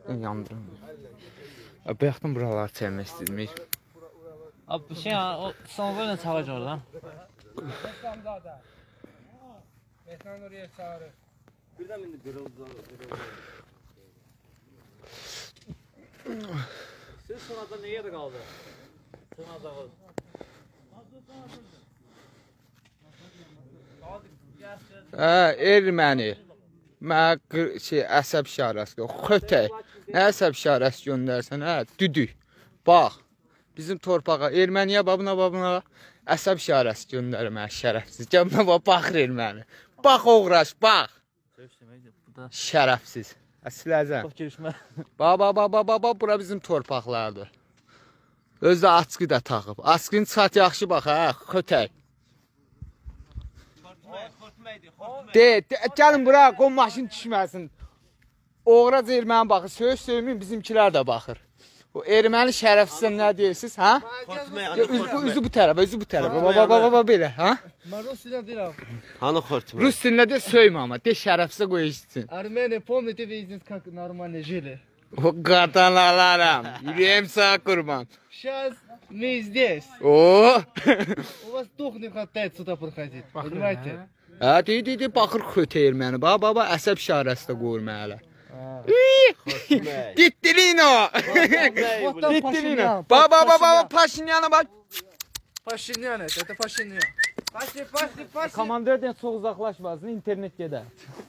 yandırım. Bayaqdan buraları çəkmək istəyirmiş. Abi şey o sonunda çağıracaq oradan. Metan oraya çağırır. Birden indi böyle uzak. Siz sonradan ne yerde kaldı? Sonradan kaldı. Erməni. Mənə əsəb işarəsi. Xötək. Nə əsəb işarəsi göndərsən? Düdük. Bax. Bizim torpağa erməniyə babına əsəb işarəsi göndərir mənə şərəfsiz. Gəlmə baxır erməni. Bax oğraş, bax. Şərəfsiz. Siləcəm. Bax görüşmə. Bax, bura bizim torpaqlardır. Özü də askı da taxıb. Askın çat yaxşı bax, xötək. Gəlin bura, qon maşın düşməsin. Oğrac erməni baxır, söymün bizimkilər də baxır. O erməni şərəfsizə nə deyirsiniz, hə? Üzü bu tərəfə, baba belə, hə? Mən Rus dilində deyirəm. Hanı xortmə? Rus dilində de söymə ama, de şərəfsizə qoy içsin. Armeni, помните вы здесь как нормально жили? O qadanalarım, yürüyəm sağ qurban. Сейчас мы здесь. O. У вас дух не хватает сюда проходить, понимаете? Hə, deyir, baxır xötə erməni. Baba, əsəb işarəsi də qoyur mənə. Dittilino. Dittilino. Baba, Paşinyana bak. Paşinyan это Paşinyan. Пошли. Komanderdən çox uzaqlaşmasın, internet gedər.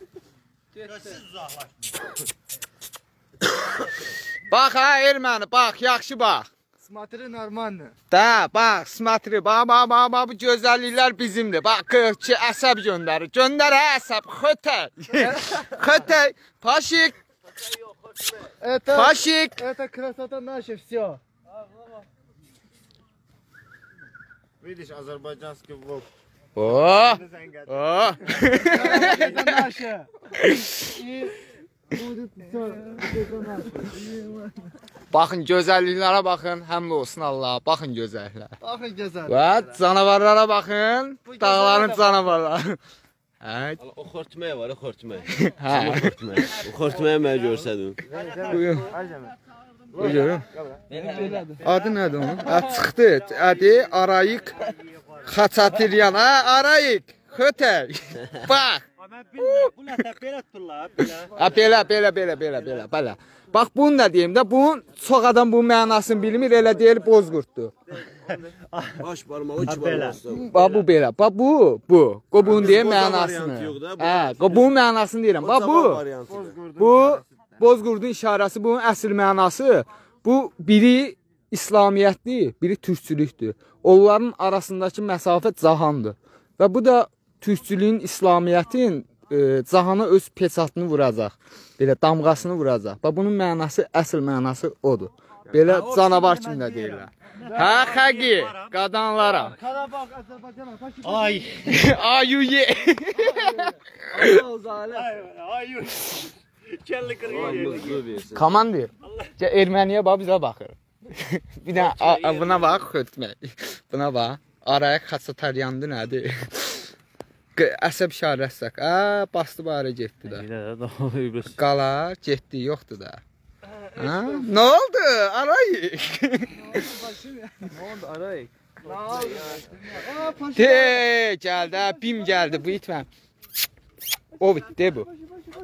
Bax ha erməni, bax, yaxşı bax. Смотри нормально. Da, bax, smatri, bax, bu gözəlliklər bizimdir. Bax, ki, əsəb göndərir. Göndər əsəb, xötək, paşik. Paşik. Это красота наша, все. Видишь, азербайджанский влог. Это наша. Будет все. Baxın, gözəlliklərə baxın, həmlə olsun Allah. Baxın gözəlliklərə. Bakın güzel. Və canavarlara baxın, dağların canavarları. O xortməyə var, o xortməyə. Hə. O xortməyə mənə görsədin. Buyurun. Adı nədir onun? Çıxdı. Adı Arayik Xaçatiryan. Arayik. Xötək. Bax. Bu lətə belə tuturlar, Belə. Bax, bunu da deyim də, bunun çox adam bu mənasını bilmir, elə deyil bozqurtdur. Baş barmağı, iki barmağı. Bax, bu belə. Bax, bu. Qobun deyim mənasını. Qobun mənasını deyirəm. Bax, bu bozqurdun işarəsi, bunun əsl mənası. Bu, biri İslamiyyətdir, biri türkçülükdür. Onların arasındakı məsafət cahandır. Və bu da türkçülüyün, İslamiyyətin cahana öz peçatını vuracaq. Belə damğasını vuracaq. Bax, bunun mənası, əsl mənası odur. Belə canavar kimi də deyirlər. Hə, xəqi, qadanlara. Karabağ, Azerbaycan'a. Ay. Ayuye. Ay. Kelli qırıq. Komandir. Erməniyə bax, bizə baxır. Bir də buna bax, xötmək. Buna bax. Araya Xaçataryandı nədir? Əsəb işarəsi. Bastı bari getdi də. Qala, getdi, yoxdur da. Nə oldu? Arayik. Nə oldu Arayik? Gəldi, bim gəldi, bu itməm. O bitdi bu.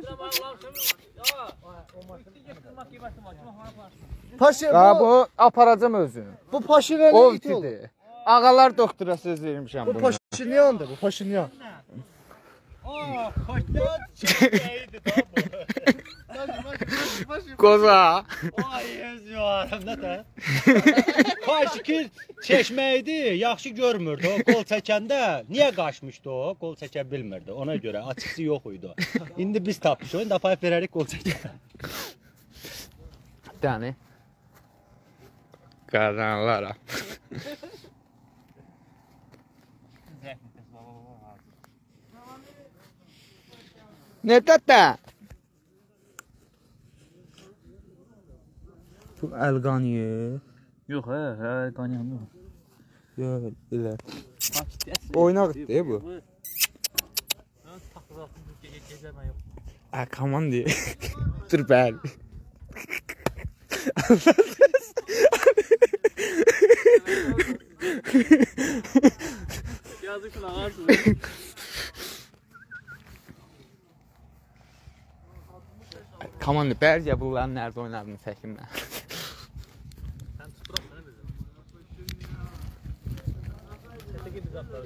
Paşa, Bu aparacam özünü. bu Paşinyan O iti olur. bitdi. Ağalar doktora söz vermişəm Bu bunu. Paşinyan'dır, bu Paşinyan. Qoza. Ay özüyorum nətə? Kaşikir çeşməydi, yaxşı görmürdü. O qol çəkəndə niyə qaçmışdı o? Qol çəkə bilmirdi. Ona görə açıqsı yox idi. İndi biz tapmışıq. İndi apayıb verərik qol çəkə. Dəni. Qaranlara. Ne tata? Bu əlqaniyə. Yox, hə, qaniyam yox. Yox, elə. Oynaqdır bu. Komandir. Dur bəli. Yazık lan ağarsın. Komanda bərcə bunların nerede oynadığını çəkim mən. Sən tuturam sənə bizim. Sətə gidib zapları.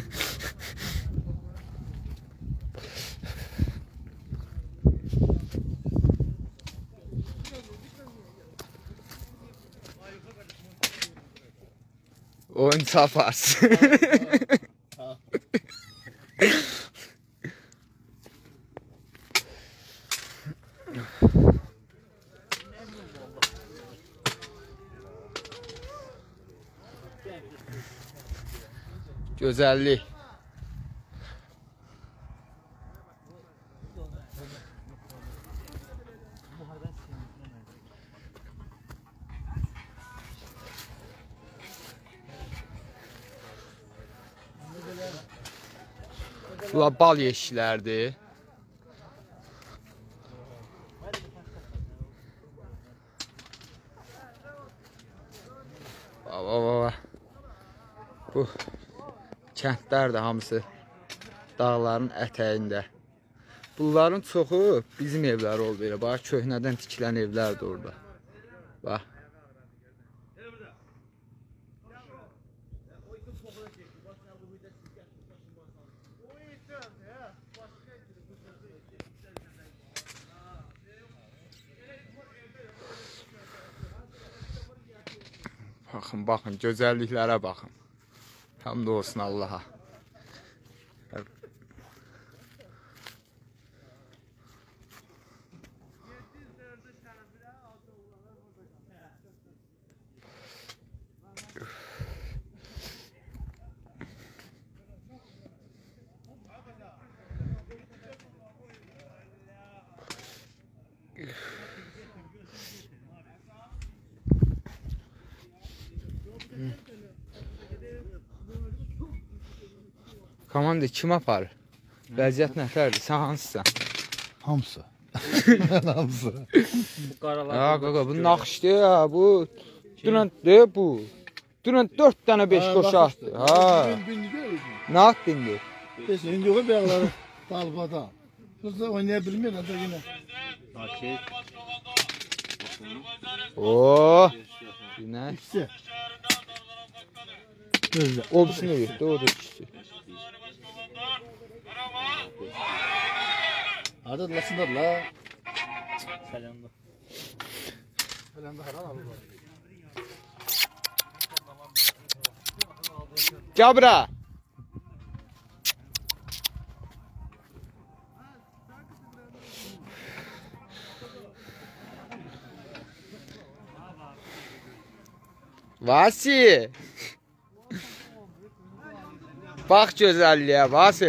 Oyun safars. Gözəllik. Bunlar bal yeşiklərdir. Bu kəndlər də hamısı dağların ətəyində. Bunların çoxu bizim evlər oldu elə. Bax, köhnədən tikilən evlərdir orada. Bax. Baxın, baxın, gözəlliklərə baxın. Hamd olsun Allaha. Komanda kim aparır? Vəziyyət nətərdir? Sən hansısan? Hamısı. Ben hamısı. Bu qaralar. Ya qaqa, bu naxışdır ya, bu. Dünən de bu. Dünən 4 dənə 5 qoşu atdı. Ha. Bindi görüyorsun. Nə atdı indi? Kesin yok beyakları. Talbada. Kızlar oynayabilmiyorlar da yine. Nakit. Oo. Günə. İkisi. Gözle. Obsunu verdi, o da ikisi. Hadi lasınlar la. Selamlar. Falan da haram abi. Gəl bura. Vasi. Bax gözəlliyə, Vasi.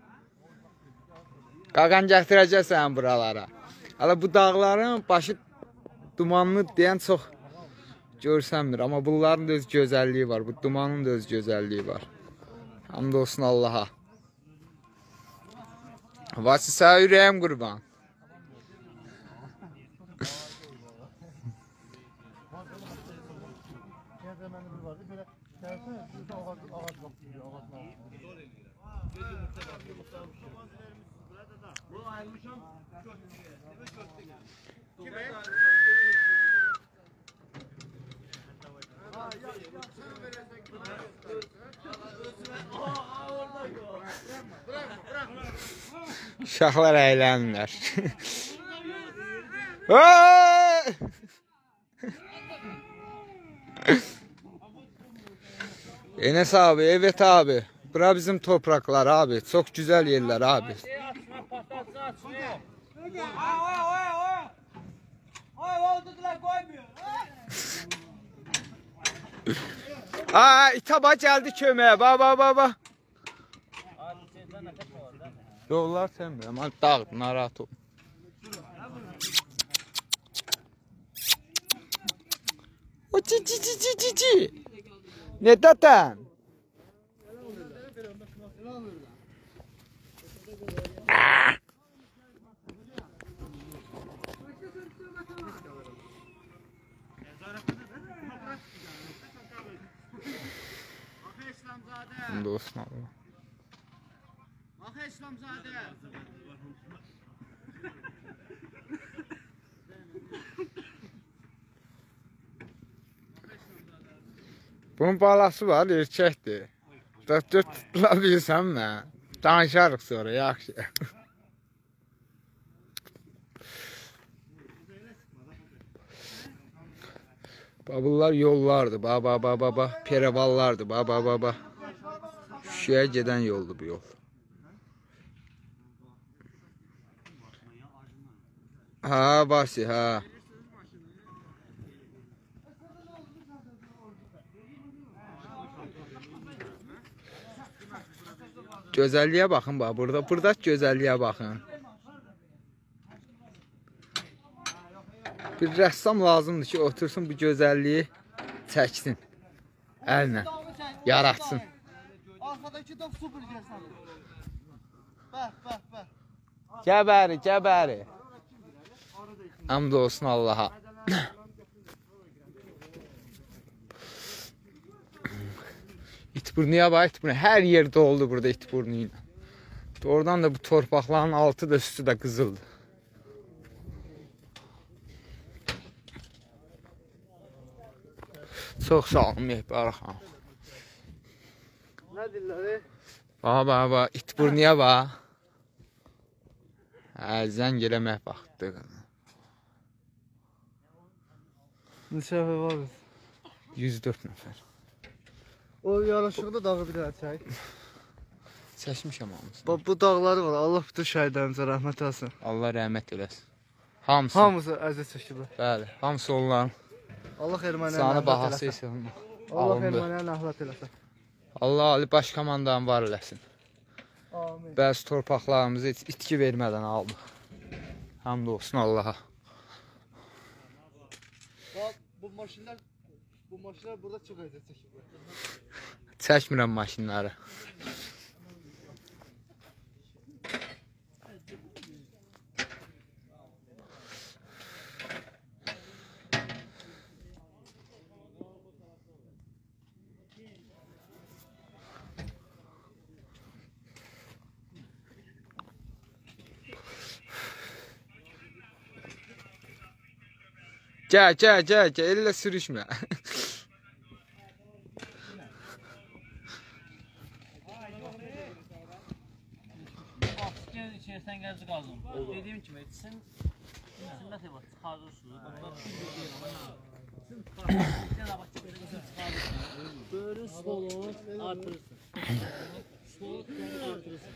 Qaqan gətirəcəksən buralara. Hala bu dağların başı dumanlı deyən çox görsənmir. Amma bunların da öz gözəlliyi var. Bu dumanın da öz gözəlliyi var. Hamd olsun Allaha. Vasi, sağ ürəyim qurban. Uşaqlar əylənirlər. Enes abi, evet abi. Bura bizim topraklar abi. Çok güzel yerler abi. Aa, itaba geldi köməyə. Baba. Yollar sevmirəm. Hadi dağıt, narahat ol. O ci. Ne datan? Hamd olsun Allah. Bax İslamzadə. Bunun balası var, erkəkdir. 4 tutula bilsəm mən. Danışarıq sonra, yaxşı. Bunlar yollardır, baba. Perevallardır, baba. Şuşaya gedən yoldur bu yol. Ha, Basi, ha. Gözəlliyə baxın bax, burada gözəlliyə baxın. Bir rəssam lazımdır ki, otursun bu gözəlliyi çəksin. Əllə, yaratsın. Arkadaki de super gelsen. Bak. Gəbəri. Hamd olsun Allaha. İtburnuya bax, itburnu. Hər yerdə oldu burada itburnu ilə. Oradan da bu torpaqların altı da üstü də qızıldı. Çox sağ olun Mehbar xanım. Ne dilleri? Bax, itburnuya bax. Zəng eləmək vaxtdır. Neçə ev var? 104 nəfər. O yaraşıqlı dağı bir daha çək. Çəkmişəm hamısını. Bax bu dağları var. Allah bütün şəhidlərimizə rəhmət etsin. Allah rəhmət eləsin. Hamısı. Hamısı əziz çəkiblər. Bəli, hamısı onların. Allah ermənilərə Sana rəhmət bahası eləsin. isə Allah ermənilərə rəhmət eləsin. Allah Ali Baş Komandanı var eləsin. Amin. Bəzi torpaqlarımızı heç itki vermədən aldıq. Hamd olsun Allaha. Bax bu maşınlar burada çox əziz çəkiblər. Çəkmirəm maşınları. Gəl, elə sürüşmə. İçerisinden geldi kaldım. Dediğim gibi etsin. İçinde tabi çıkarırsın. Böyle solu artırırsın. Solu artırırsın.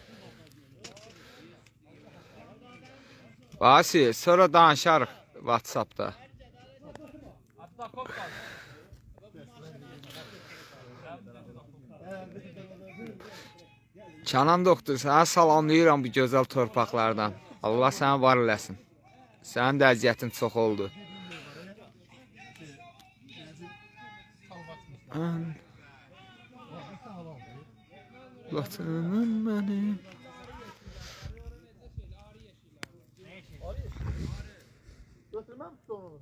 Basi, sonra danışarıq WhatsAppda. Canan doktor, sənə salamlayıram bu gözəl torpaqlardan. Allah sənə var eləsin. Sənin də əziyyətin çox oldu. Vatanım mənim. Götürməm ki onu.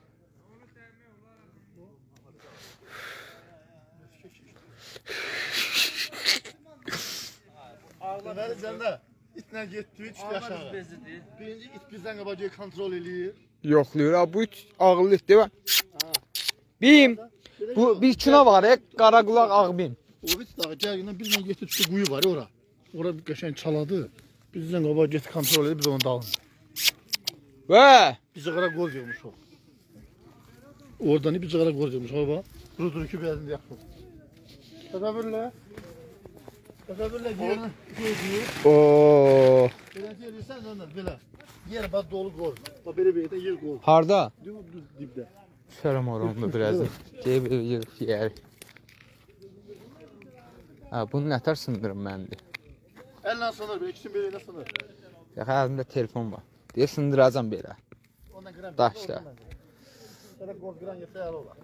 Deməli səndə itlə getdi, 3 aşağı. Birinci it bizdən qabaqca kontrol eləyir. Yoxlayır. Bu ağıllı itdir. Bim. Bu bir kino var, Qaraqulaq Ağbim. O bit dağı gəlgindən bir mən getdi düşdü quyu var ora. Ora bir qəşəng çaladı. Bizdən qabaq getdi kontrol edib biz onu dağın. Və Bizə qara qol yığmış o. Oradan bizə qara qol yığmış o bax. Rudur ki bezində yaxşı. Təsəvvürlə. Təsəvvürlə yerini gözləyir. ooo. Beləcə edirsən ondan belə. Yer bax dolu qol. Bax belə də yer qol. Harda? Dibdə. Şərəm orandı birazdan. Deyib yığıb yeyərik. Bunu nətər sındırım məndir? Əllə sınır, belə ikisini belə sınır. Yox, əlimdə telefon var. Deyə sındıracam belə. Ondan qıram. Daşda. Belə qol qıran yeterli olar.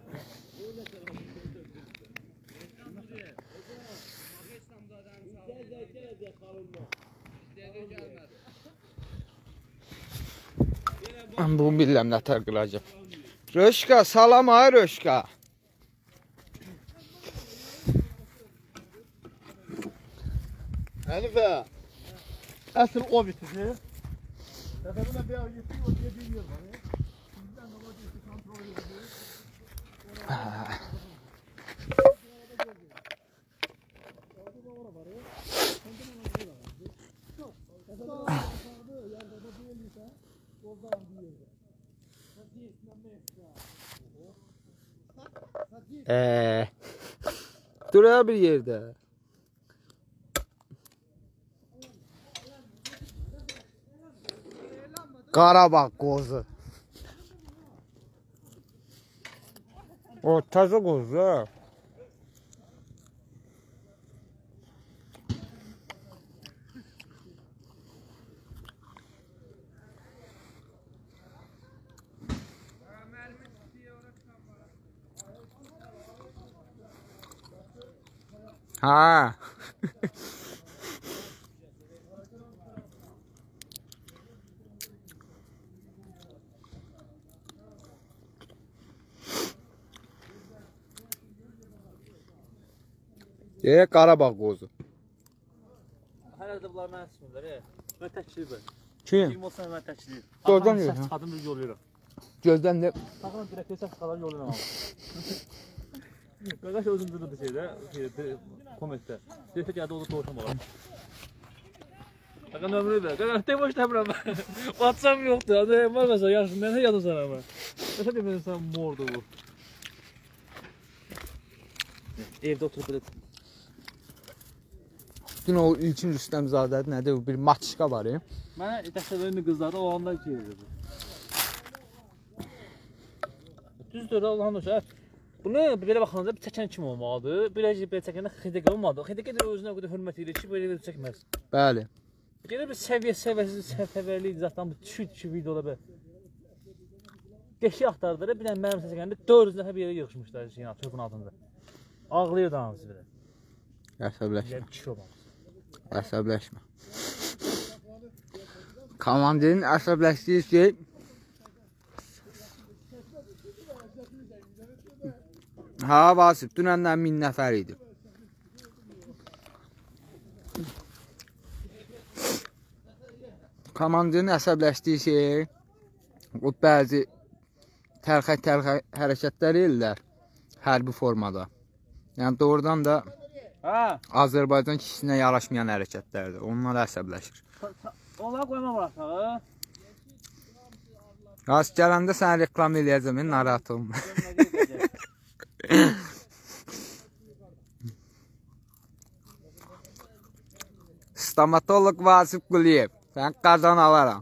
Mən bunu bilirəm nətər qıracam. Röşka, salam ay Röşka. Hənifə, əsl o bitir. Təsəvvürlə bir ay getdik, o diye bir yer var. Bizdən qabaq getdik, kontrol edirdik. Duraya bir yerdə. Qarabağ qozu. O təzə qozu. Ha. Qarabağ qozu. Hələ də bunlar mənə sıxmırlar. Mən təkçiyim. Kim? Kim olsa mən təkçiyim. Doğrudan yox. Çıxadım bir yol yürürəm. Gözdən də Baxın direkt səs çıxadan yol yürürəm. Qardaş özüm durdu şeydə, kommentdə. Deyirsə gəldi oldu doğuşam olar. Baxın ömrü də. Qardaş tek boş təmirəm. WhatsApp yoxdur. Adı var məsələn yaxşı. Mən yazdım sana ama. Nəsə demədim sən mordu bu. Evdə oturub belə. dün o İlkin Rüstəmzadədir, nədir o bir maçka var ya. Mənə təsəvvürlü qızlarda o anda ki dedi. Düzdür Allah'ın olsa. Bunu belə baxanda bir çəkən kim olmalıdır? Belə çəkəndə xidəqə olmadı. Xidəqə də özünə qədər hörmət edir ki, belə çəkməz. Bəli. Gəlir bir səviyyəsiz, səfəvərlik zaten bu düşük videoda belə. Deşi axtardılar, bir dənə mənim səsə gəndə 400 nəfər bir yerə yığışmışlar şeyin çöpün altında. Ağlayır da hamısı belə. Əsəbləşmə. Əsəbləşmə. Komandirin əsəbləşdiyi şey ha Vasif, dünəndən 1000 nəfər idi. Komandirin əsəbləşdiyi şey o bəzi təlxə hərəkətlər edirlər hərbi formada. Yəni doğrudan da Azərbaycan kişisinə yaraşmayan hərəkətlərdir. Onlar əsəbləşir. Onlara qoyma var aşağı. Rast gələndə sən reklam eləyəcəm, narahat olma. Stomatolog Vasif Quliyev. Sən qazan alaram.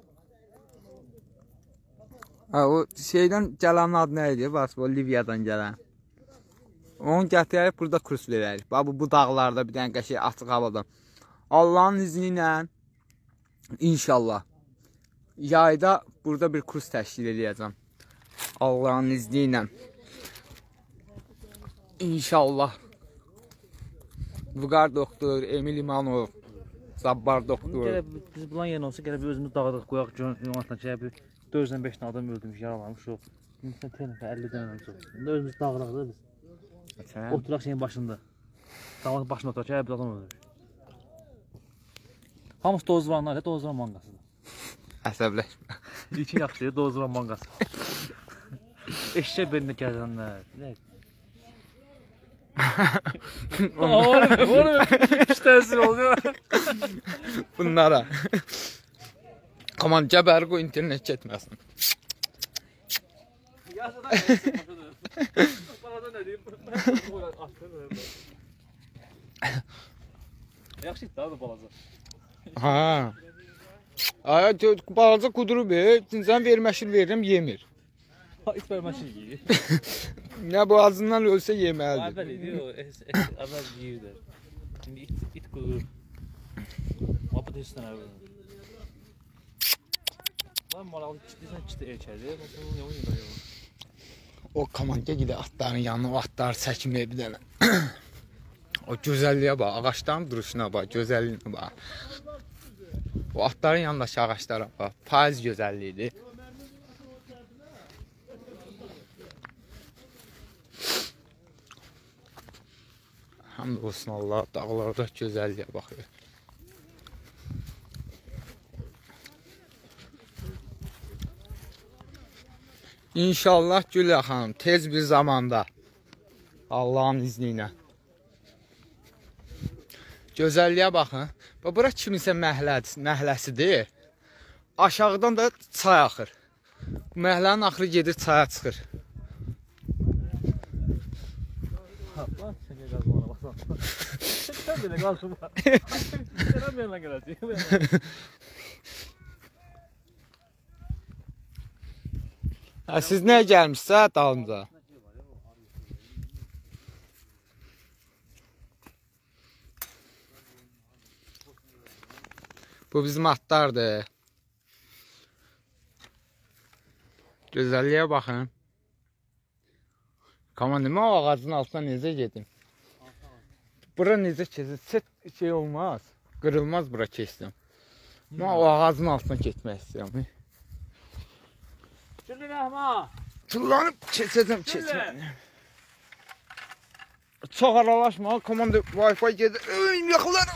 O şeydən gələn adı nə idi? Vasif, o Liviyadan gələn. Onu gətirərək burada kurs verərik. Bu dağlarda bir dənə qəşəng açıq havada. Allahın izni ilə inşallah yayda burada bir kurs təşkil edəcəm. Allahın izni ilə. İnşallah. Vüqar doktor, Emil İmanov, Zabbar doktor. Biz bulan yerin olsa gəlib özümüz dağıdıq, qoyaq yonatdan ki, 405 tane adam öldürmüş, yaralanmış o. Sən telefon 50 dənə çox. Özümüz dağıdıq da biz. Oturaq şeyin başında. Dağın başında oturaq ki, bir adam öldürmüş. Hamısı Dozranlar, Dozran manqasıdır. Əsəbləşmə. İlkin yaxşıdır, Dozran manqası. Eşşək belində gəzənlər. Oğlum, iştəsir oluyor. Bunlara. Aman gəbəri qoy, internet getməsin. Yaxşı iddia da balaca. Ha. Ay, balaca qudurub, sən verməşil verirəm, yemir. İt verməşil yiyir. Nə bu ağzından ölsə yeməlidir. Əvvəl idi o, əvvəl yiyirdi. Şimdi it qudurur. Mabı tezdən əvvəl. Lan maralı ciddisən ciddi erkədir. O komanda gidə atların yanına, o atları çəkməyə bir dənə. O gözəlliyə bax, ağaçların duruşuna bax, gözəlliyinə bax. O atların yanındakı ağaçlara bax, payız gözəlliyidir. Hamd olsun Allah, dağlarda gözəlliyə baxıyor. İnşallah Güllə xanım tez bir zamanda. Allah'ın izni ilə. Gözəlliyə baxın. Bura kiminsə məhləsidir. Aşağıdan da çay axır. Məhlənin axırı gedir çaya çıxır. Lan çəkə qazmana baxsan. Sən belə qalxın var. Sən mənlə gələcək. Siz nəyə gəlmişsə dalımca? Bu bizim atlardır. Gözəlliyə baxın. Komandimə o ağacın altına necə gedim? Bura necə keçir? Şey olmaz. Qırılmaz bura keçdim. Mən o ağacın altına getmək istəyirəm. Güllü Rəhma. Tullanıb keçəcəm. Çox aralaşma. Komanda Wi-Fi gedir. Yaxılarım.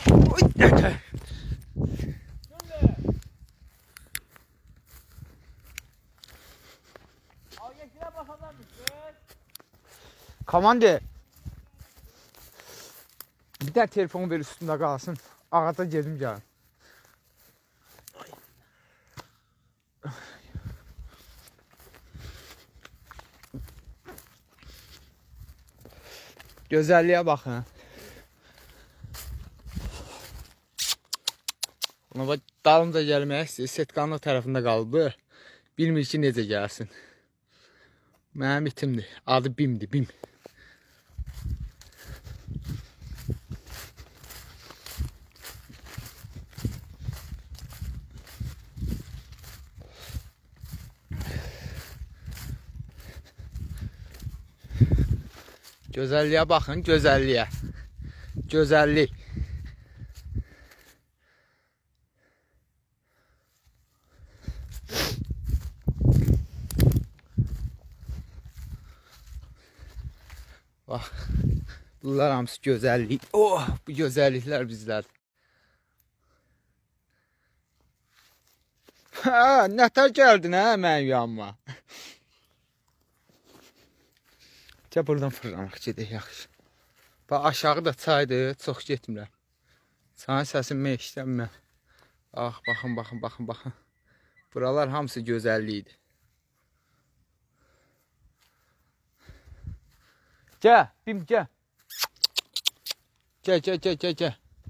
Komanda. Bir tane telefonu ver üstünde kalsın. Ağaca gedim gəlin. Gözəlliyə baxın. Ona bax, dalımca gəlmək istəyir. Setkanın o tərəfində qaldı. Bilmir ki, necə gəlsin. Mənim itimdir. Adı Bimdir, Bim. Gözəlliyə baxın, gözəlliyə. Gözəllik. Bax, bunlar hamısı gözəllik. Oh, bu gözəlliklər bizlər. Ha, nətər gəldin hə, mənim yanıma. Gəl buradan fırlamaq gedək, yaxşı. Bax, aşağı da çaydır, çox getmirəm. Çayın səsini eşitəm. Bax, baxın. Buralar hamısı gözəlliydi. Gəl, Bim, gəl. Gəl.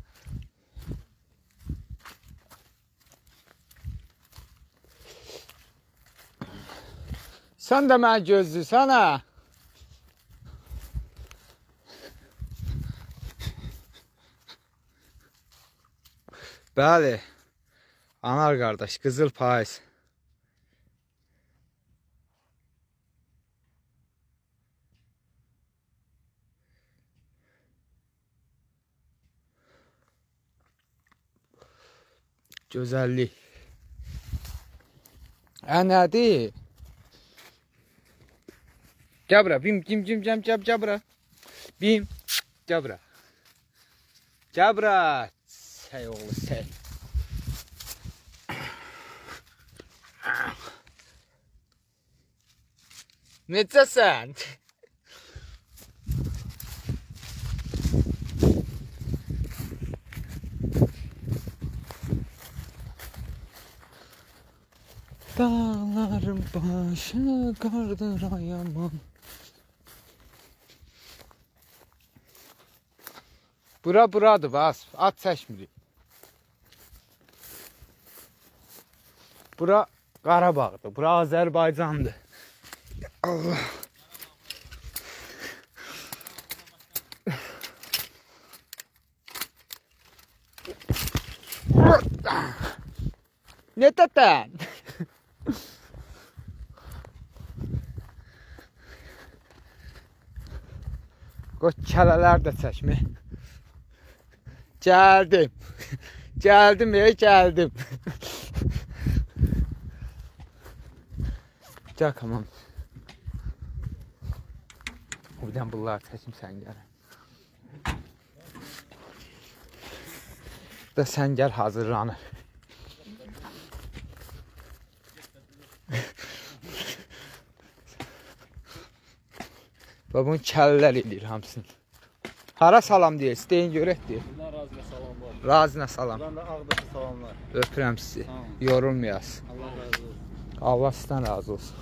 Sən də mənə gözləyirsən, hə? Bəli, anar qardaş, qızıl payız. Gözəllik. Nədir? Gəl bura, Bim, gəl bura. Bim, gəl bura. Gəl bura. Səy oğlu, səy. Necəsən? Dağların başı qardır ayaman. Buradır, bas. At çəkmirik. Bura Qarabağdır, bura Azərbaycandır. Allah. Ne tətən? Qoç kələlər də çəkmə. Gəldim. Gəldim. Gəl, tamam. Buradan bunlar çəkim sən gəl. Da sən gəl hazırlanır. Və bunu kəllər edir hamısını. Hara salam deyir, istəyin görək deyir. Bunlar razına salamlar. Razına salam. Bunlar da Ağdaşa salamlar. Öpürəm sizi. Yorulmayasın. Allah razı olsun. Allah sizdən razı olsun.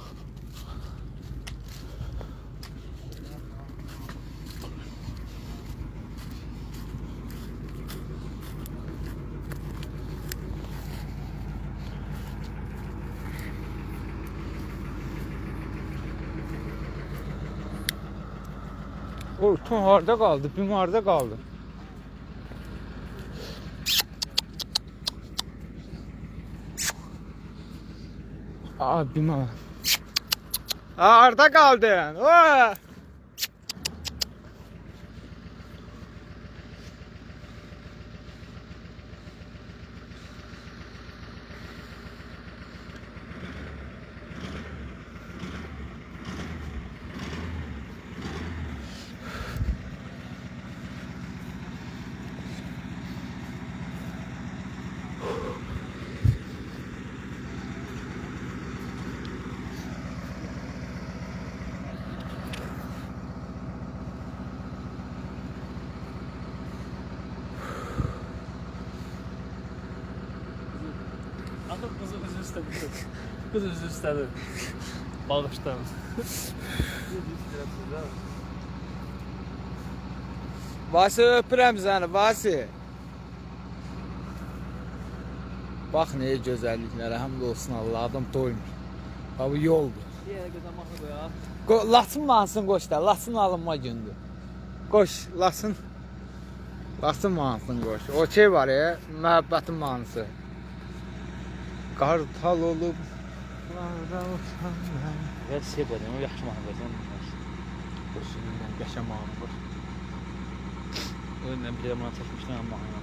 O, tüm harda qaldı, bim harda qaldı. Aa, bim ha. Harda qaldın? O! Artıq qızı üzü istədi. Qız üzü istədi. Bağışdan. Vasi, öpürəm səni, Vasi. Bax, nəyə gözəlliklərə, həmd olsun Allah, adam doymur. Bax, bu yoldur. Yerə gözəl mahnı qoyaq. Lasın mahnısını qoş da, Lasın alınma gündür. Qoş, Lasın. Lasın mahnısını qoş. O şey var ya, məhəbbətin mahnısı. Qartal olub. Və şey qoyaq, o yaxşı mahnı qoyaq. Qoşundan qəşəm mahnı qoş. Öndən bir buna çəkmişdən mahnı.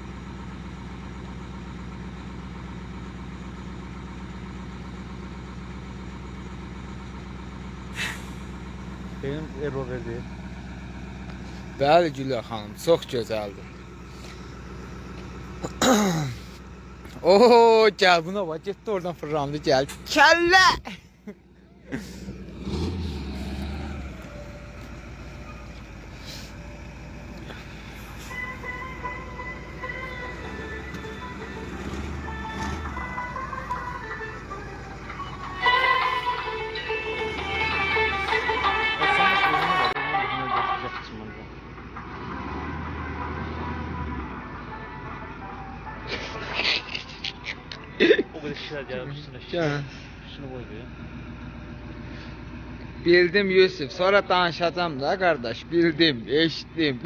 Benim error verdi. Bəli Güllər xanım, çox gözəldir. Ooo, gəl buna bax, getdi oradan fırlandı, gəl. Kəllə! O kadar şişler gelmiş üstüne Gel. Şunu koydu ya. Bildim Yusuf, sonra danışacağım da qardaş, bildim, eşitdim.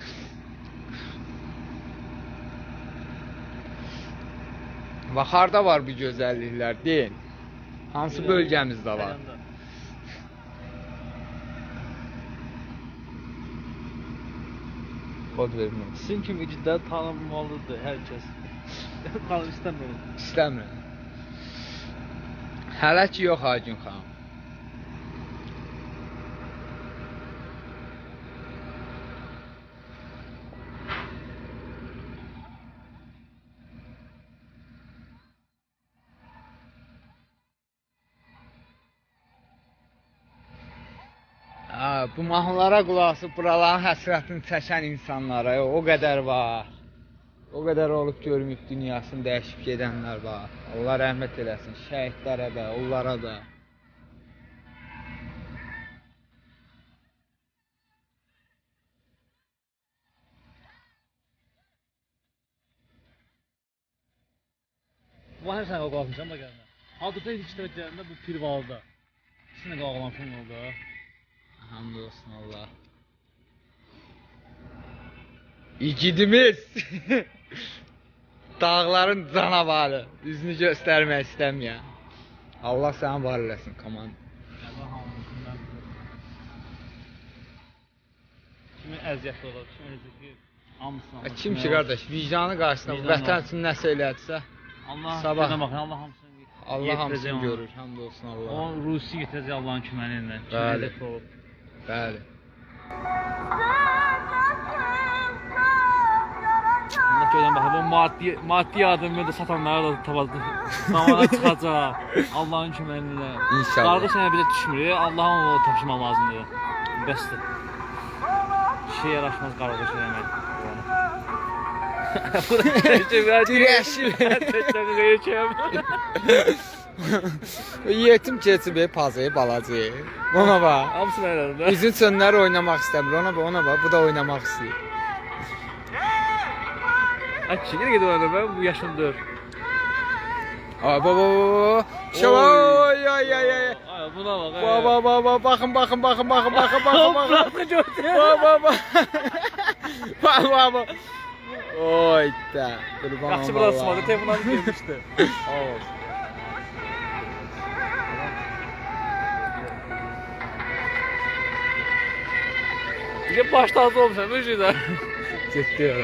Bax, harda var bu gözəlliklər, deyin. Hansı bölgəmizdə var? Kod vermək. Sizin kimi igidlər tanınmalıdır hər kəs. Tanım istəmirəm. İstəmirəm. Hələ ki yox Hacın xanım. Bu mahnılara qulaq asıb buraların həsrətini çəkən insanlara o qədər var. O qədər olub görmüb dünyasını dəyişib gedənlər var. Allah rəhmət eləsin, şəhidlərə də, onlara da. Bu hər sənə qalmışam da gəlmə. Haqqıda iştirak gələndə bu Pirvalıda. İkisini qağlamışım oldu. Hamd olsun Allah. İgidimiz. Dağların canavarı. Üzünü göstərmək istəməyən. Allah səni var eləsin, komand. Kimin əziyyətli olur, kimin əziyyətli hamısını. Kim ki qardaş, vicdanı qarşısında vətən üçün nəsə elədirsə, Allah sabah Allah hamısını Allah hamısını görür. Hamd olsun Allah. O Rusi getirəcək Allahın köməyi ilə. Bəli. Bəli. Allah görən baxın, bu maddi yardımı da satanlara da tamamına çıxacaq. Allahın köməyi ilə. İnşallah. Qarğı sənə bizə düşmür, Allahın onu tapışmaq lazımdır. Bəsdir. Şey yaraşmaz qarğış eləmək. Dirəşir. Yetim keçib pazı, balacı. Ona bax. Hamısı elədim də. Bizim sönlər oynamaq istəmir. Ona bax, bu da oynamaq istəyir. Ay, çiğir gedib oynadım ben, bu yaşımdır. Ay, baba. Oy, ay. Ay, buna bak. Baba, baxın. Baba. Oy da. Yaxşı biraz sımadı, telefonlarını gelmişdi. Ol. Bir de başta az olmuşam, bir şeyden. Getdi ora.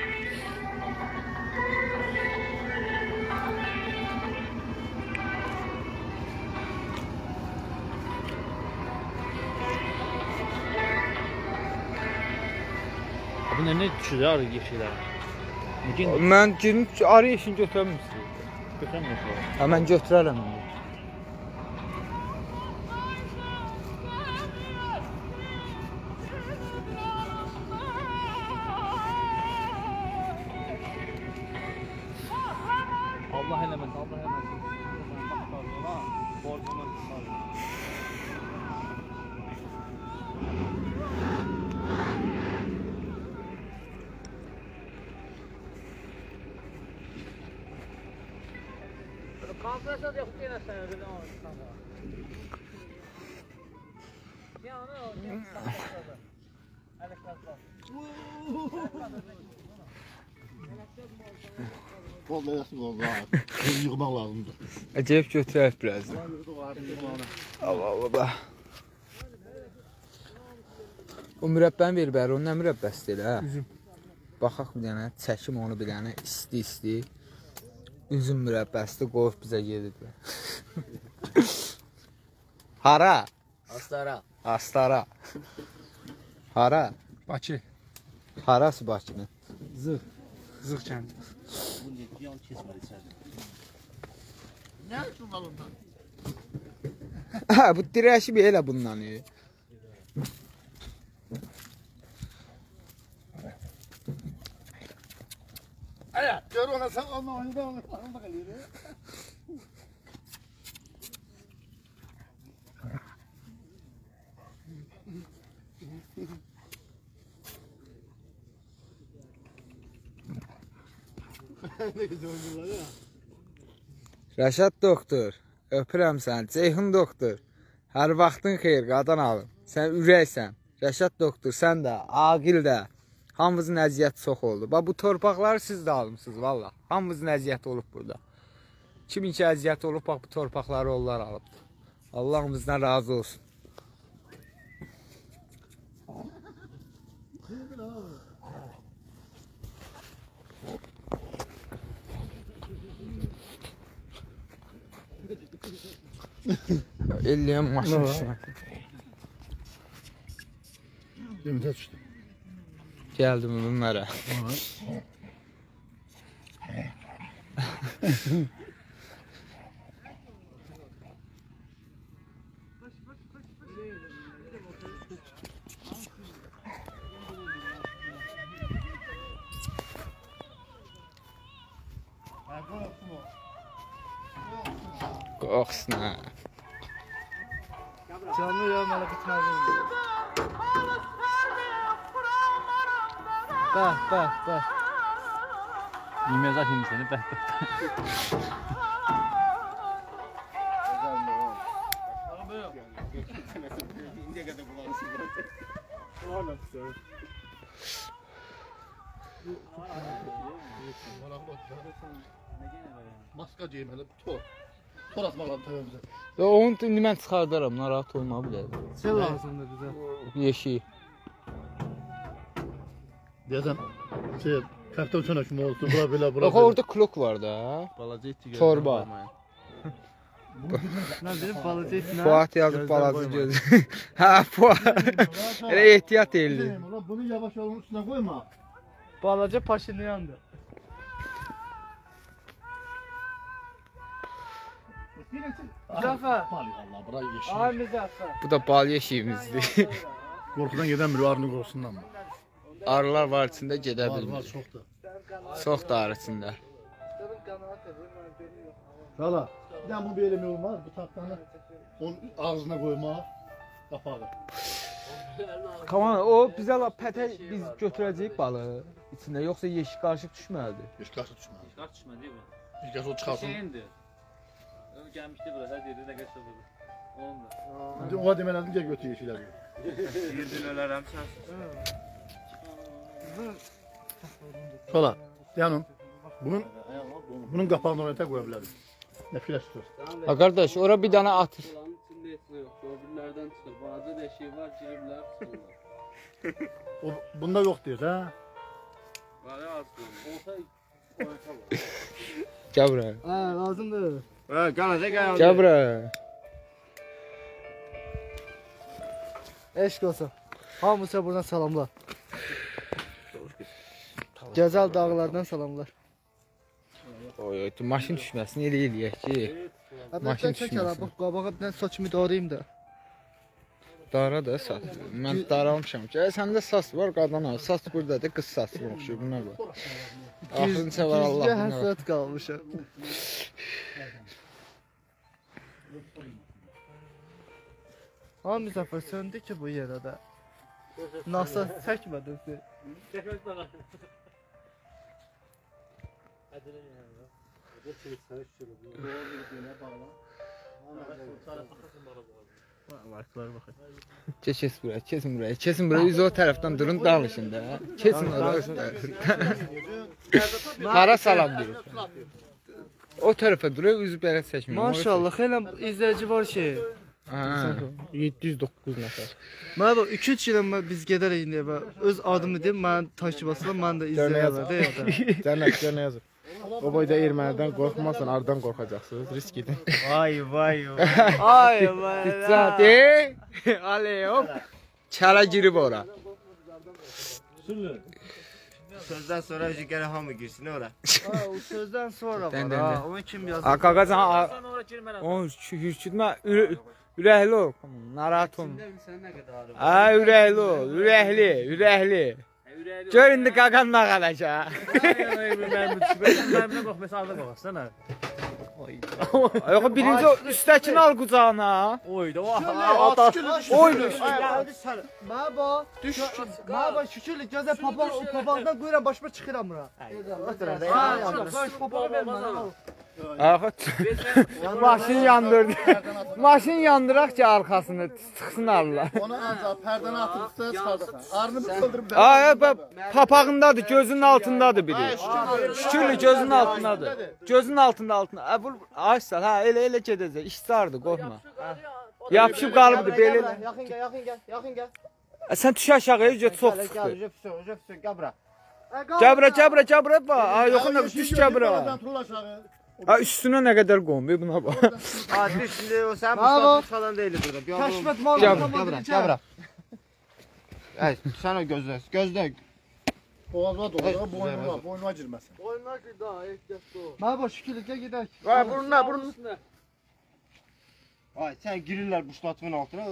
Bu ne düşürdü arı yeşiller? Mən gün arı yeşini götürmüsün. Götürmüyorsun. Ha, mən götürərəm. Allah eləməsin, Allah eləməsin. Borcunu Konferansa yapıp yine sen öyle devam et. Ya ne o? Vallahi yaxşı oldu ha. Yığmaq lazımdır. Acayip götürək birazdan. Allah. O mürəbbəni ver bəri, onun nə mürəbbəsi deyil, hə? Üzüm. Baxaq bir dənə, çəkim onu bir dənə, isti. Üzüm mürəbbəsidir, qoyub bizə gediblər. Hara? Astara. Hara? Bakı. Harası Bakının? Zığ kəndi. Bu ne? Yan kesmedi içeride. Nə üçün alındı? Ha, bu dirəşi bir elə bundan. Gör ona sen onunla oyunda onu kalıyor. Ne güzel oynuyorlar ya. Rəşad doktor, öpürəm sən, Ceyhun doktor. Hər vaxtın xeyir, qadan alın. Sən ürəksən. Rəşad doktor, sən də, Aqil də. Hamımızın əziyyəti çox oldu. Bax, bu torpaqları siz də almışsınız, valla. Hamımızın əziyyəti olub burada. Kimin ki əziyyəti olub, bax, bu torpaqları onlar alıbdır. Allahımızdan razı olsun. Elliyəm maşın işinə. Yemin düştü. Gəldim bunlara. Qoxsun ha. Canlı ya mənə bitməzdim. Bəh. Yemez atayım seni, bəh. Maska giymeli, tor atmaq lazım təvəmizə. Onu indi mən çıxardaram, narahat olma bilədim. Sən lazımdır bizə. Yeşik. Deyəsən, kaptan çönə kimi olsun, bura belə. Bax, orada klok var da. Balaca etdi. Torba. Nə dedim, balaca etdi. Fuat yazıb balaca göz. Hə, Fuat. Elə ehtiyat eldi. Bunu yavaş yolun üstünə qoyma. Balaca Paşinyandır. Müzəffər. Allah, bura yeşil. Ay Müzəffər. Bu da bal yeşiyimizdir. Qorxudan gedən biri arını qorxusundan mı? Arılar var içində gedə Var, bilmir. çoxdur. Çox da arı içində. Valla, bir dənə bu belə olmaz, bu taxtanı onun ağzına qoymaq, qapağı. Kaman, o bizə pətə biz götürəcəyik balığı içində, yoxsa yeşik qarışıq düşməlidir. Heç qaşı düşməz. Qaç düşmədi bu. Bir qaşı o çıxarsın. Şeyindir. O gəlmişdi bura, hər yerdə nə qəşəng olur. Onunla. İndi oğa demələdin, gəl götür yeşikləri. Girdin ölərəm sən. Valla, yanım, bunun qapağını oraya qoya bilərik. Nə fikirləşdir? Ha qardaş, ora bir dənə atır. Buranın içində heç nə yox. Öbürlərdən çıxır. Balaca deşiyi var, giriblər, çıxırlar. Bunda yox deyir, hə? Var ya aslında. Olsa Gəl bura. hə, lazımdır. Ha, qalacaq qalacaq. Gəl bura. Eşq olsun. Hamısa buradan salamlar. Gözəl dağlardan salamlar. Oy, maşın düşməsin, elə eləyək ki. Maşın düşməsin. Bax, qabağa bir dənə saçımı darayım da. Dara da sas. Mən daramışam ki, səndə sas var, qadana. Sas buradadır, qız sası oxşur. Buna bax. Axırıncı var Allah. Gizliyə həsrət qalmışam. Ha, Müzəffər, söndü ki bu yerə də. NASA çəkmədin sən. Kesin buraya, kesin buraya, kesin buraya. Biz o tərəfdən durun, danışın da. Kesin oraya. Hara salam deyir. O tərəfə durur, üzü belə çəkmir. Maşallah, elə izləyici var ki. 709 nəfər. Mənə bax 2-3 ilə biz gedərik indi və öz adımı deyim, mən takipçilərim, mən də izləyirlər də ya da. Cənnət nə yazır? O boyda ermənidən qorxmazsan, ardan qorxacaqsınız. Risk edin. Vay vay vay. Ay vay. Zədi. Ali hop. Çara girib ora. Sözdən sonra gələ hamı girsin ora. O sözdən sonra var ha. Onu kim yazdı? Qaqacan Sonra ora girmərəm. o hürkütmə ürəkli ol. Narahat olma. Sən nə qədər arı? Ha ürəkli ol, ürəkli. Gör indi qaqan nə qalacaq. Məndən qox, məsələn, alda qoxsan ha. Yox, birinci üstəkini al qucağına. Oydu, o Oydu. Məba, düş. Məba şükürlük gözə papaqdan qoyuram başıma çıxıram bura. Baş papağı vermə. Maşın yandırdı. Maşın yandıraq ki arxasını çıxsın Allah. Onu ancaq pərdəni atırsa çıxardıq. Arını bir qıldırıb Ay, papağındadır, gözünün altındadır biri. Şükürlü gözünün altındadır. Gözünün altında. Açsal, ha, elə gedəcək. İşcardır, qorxma. Yapışıb qalıbdır, belə. Yaxın gəl. Sən düş aşağıya, göt çox çıxdı. Gəl bura. Gəl bura, bax. Yox, düş gəl bura. Üstünə nə qədər qom, buna bax. Ha, düş, şimdi o sən Mustafa falan deyil burada. Kəşfət Gəl malı Gəl. Ay, sən o gözlə. Boğazına doğru, boynuna girməsin. Oyuna ki daha ehtiyatlı ol. Məba şükürlük gəl gedək. Burunla. Ay, sən girirlər buşlatımın altına.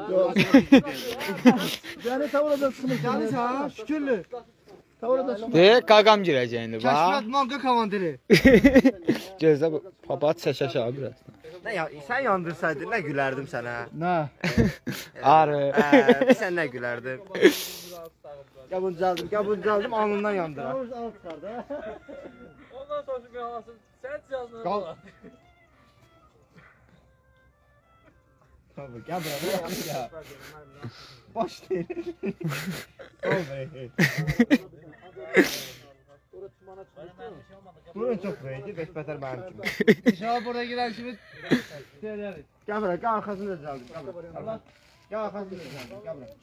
Yəni tavradan çıxmış. Gəlirsən, şükürlük. Tavradan çıxmış. Qaqam girəcək indi, bax. Kəşfət manqa komandiri. Gözlə, papat çək aşağı biraz. Sən yandırsaydın, nə gülərdim sənə? Nə? Arı. Sən nə gülərdim? Qəbuncaldım, alnından yandı. Ondan sonra bir halasın, sən yazmaya bala. Gəl bura, ya. Baş deyil. Burun çox böyükdür, beş-bətər mənim kimi. İnşallah buraya girən kimi deyərik. Gəl bura, gəl arxasını da düzəldim. Gəl arxasını da düzəldim, gəl bura.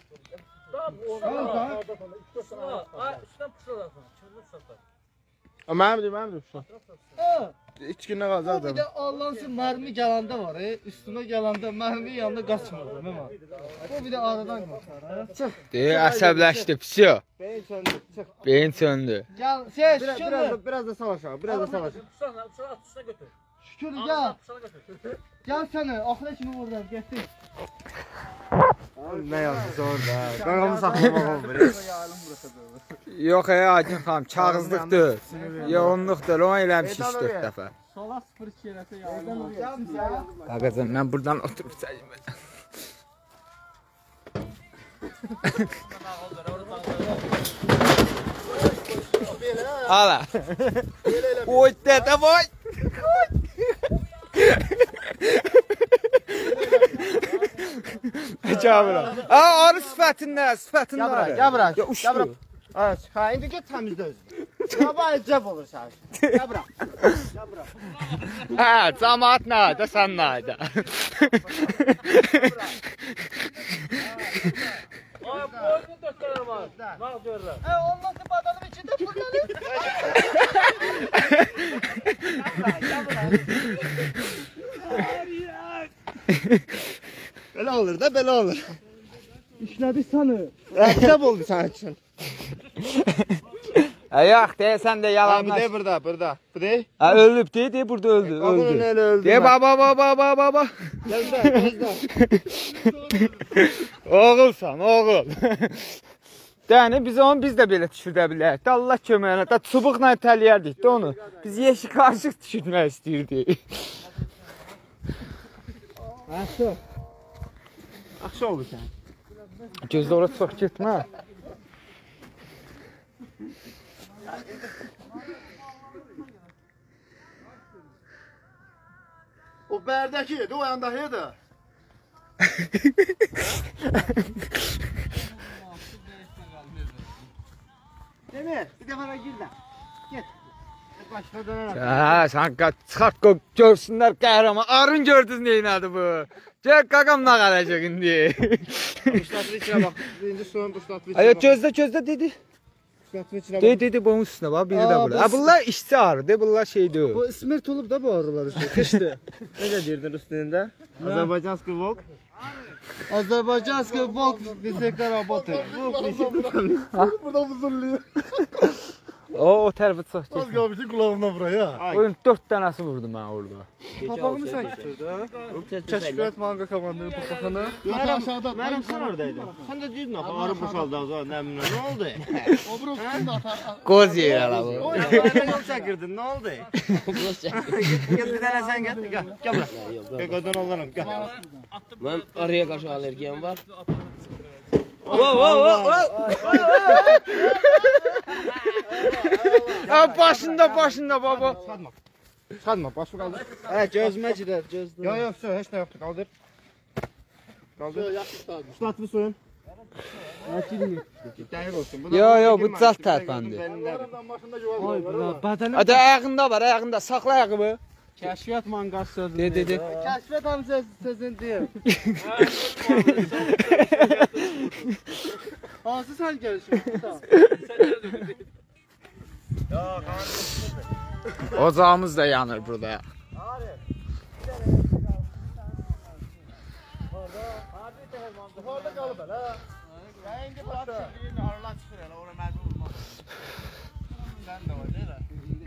Üstdən pışladarsan, çırılır satar. Mənimdir. İç günə qalacaq Bir də Allah'ın mərmi gələndə var, üstünə gələndə mərmi yanında qaçmırdı, məma. O bir də aradan qaçar, çıx. Əsəbləşdi, pisiyo. Beyin söndü, çıx. Beyin söndü. Gəl, şükürlü. Biraz da sal aşağı, biraz da sal aşağı. Pışla at, üstünə götür. Şükürlü, gəl. Pışla götür. Gəl səni, axıra kimi buradan, gətir. Ne yazdı orada? Qağamı saxlamaq olmur. Yox Aygün xanım, kağızlıqdır. Yoğunluqdur, onu eləmişik 4 dəfə. Sola 0-2 yerəsə yayılır. Ağacım, mən buradan oturub çəkim. Hala. Oy dədə vay. Cabra. Arı sifətindən, sifətindən. Gel bura. Ya uçdu. Ha, indi get təmizlə özünü. Sabah əcəb olur sən. Gel bura. Hə, cəmaət nədə, sən nədə? Ay boyun dörtlər var. Nə görürlər? Olmazsa badalım içində buradan. Belə olur da, belə olur. İşlədi səni. Əcəb oldu sənin üçün. Yox, deyəsən də Ha, yalanlar. bir de burada. Bu de. Ölüb, de, burada öldü, Bunun öldü. elə öldü. De, baba. Gözlə. Oğulsan, oğul. Yəni, biz də belə düşürdə bilərik. Allah köməyinə, da çubuqla itələyərdik də onu. Biz yeşik qarışıq düşürmək istəyirdik. Axşı oldu sən. Gözlə ora çox getmə. O bərdəki, o yandakı da. Demir, bir dəfə də gir də. Get. Başına dönərəm. Hə, sən çıxart görsünlər qəhrəman. Arın gördünüz neynədir bu? Gəl qaqamla qalacaq indi. Quşlatın içinə bax. İndi suyun quşlatın içinə Ay, bax. gözlə dedi. Quşlatın içinə bax. Dedi, bunun üstünə bax, biri də burada. Bunlar işçi arıdır, bunlar şeydir. Bu ismirt olub da bu arılar işte. Kışdı. Necə deyirdin üstündə? Azərbaycanski volk. Azərbaycanski volk bizəkdə работы. Burada huzurluyum. O tərəfə çox Az getmə. qalmışdı qulağımdan buraya. Oyun 4 dənəsi vurdu mən orada. Papağını sən götürdü. Kəşfiyyat manga komandının papağını. Yox, aşağıda. Mənim sən oradaydın. Sən də deyirdin axı arı boşaldı az nə bilim nə oldu? O bura üstündə atar. Qoz yer ala bu. Oyun yol çəkirdin, nə oldu? Qoz çəkirdin. Gəl bir dənə sən gəl. Gəl bura. Gəl qodan oğlanım, gəl. Mən arıya qarşı allergiyam var. Başında baba. Çıxartma, başı qaldır. Hə, gözümə girər, gözlə. Yox, heç nə yoxdur, qaldır. Qaldır. Şlatlı suyun. Dəqiq olsun. Yo, bu cəld tərpəndi. Oy, badalım. Hadi ayağında var, ayağında. Saxla ayağı. Kəşfiyyat manqası sözü. De. Kəşfiyyat hamı sözünü deyir. Hansı sən gəlişin? Ocağımız da yanır burada. Orada qalıb hələ. İndi bax, arılar çıxır elə, ora məcbur olmaz. Sən də var, deyil?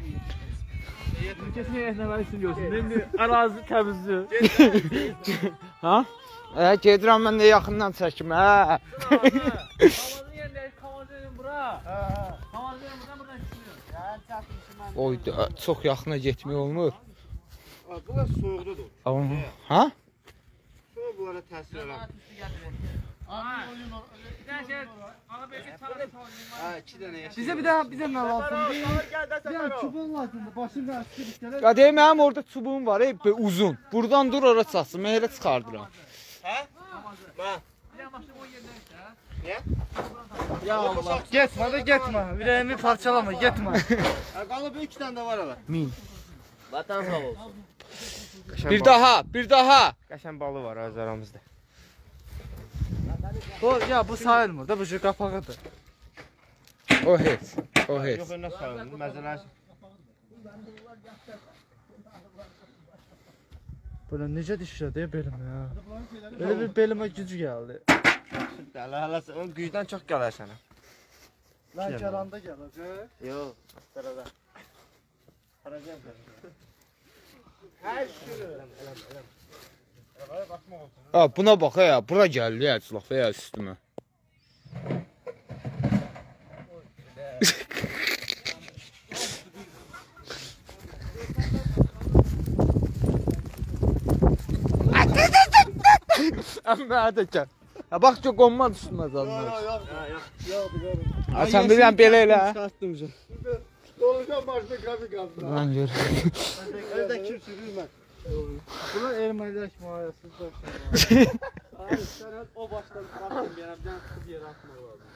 Kesin nə var üçün görsün. İndi ərazi təmizdir. Ha? Gedirəm mən də yaxından çəkim, hə. Kamazın yerində, kamazın bura. Kamazın buradan çıxmıyor. Oy, çox yaxına getmək olmur. Bunlar soyuqludur. Ha? Soyuq bunlara təsir eləmir. Ha, 2 dənə yaşayır. Bizə nə lazımdır? Bir çubuğun lazımdır. Başında əskirik gələr. Qədəy, mənim orada çubuğum var, uzun. Buradan dur, ora çatsın, mən elə çıxardıram. Hə? Mən. Ya Allah. Getmə də getmə. Ürəyimi parçalama, getmə. Qalıb 2 dənə də var hələ. Vatan sağ olsun. Bir daha. Qəşən balı var öz aramızda. Bu sayılmır da, bu cür qapağıdır. O heç. Yox, nə sayılır, məzələr. Belə necə dişlədi belimə ya. Belə bir belimə gücü gəldi. Hələ onun gücdən çox gələr sənə. Mən gəlanda gələcək. Yox, sırada. Hər şükür. Ha, buna bax ya, bura gəldi ya, çıxlaq ya üstümə. Amma hadi gəl. Ha bax ki qonmaz üstümə zalmır. Yox. Ha sən bilən belə elə. Dolacaq maşını qazı qazdı. Lan gör. Evdə kim sürür mən? Bunlar ermənilər kimi ayasız başlar. Abi sən o başdan bıraxın bir yana, bir dənə çıxıb yerə atmaq lazım.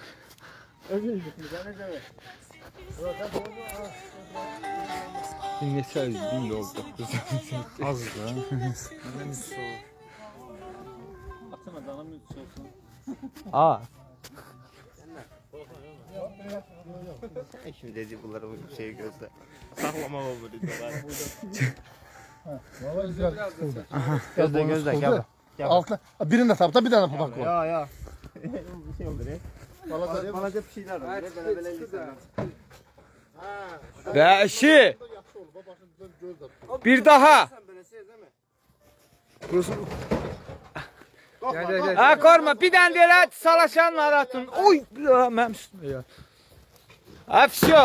Neçə gün oldu? Azdır. Atsana canım üç olsun. Ha. Şimdi dedi bunlara bu şeyi gözle. Saklamak olur izler. Valla izler. Gözle gel. Altına. Birini de tapta bir tane papak koy. Ya. Bir şey olur. Bana bir şeyler var. Böyle izler. Və işi. Bir daha. Ha korma bir dənə elə salaşan naratın. Oy, mənim üstümə ya. Ha, все.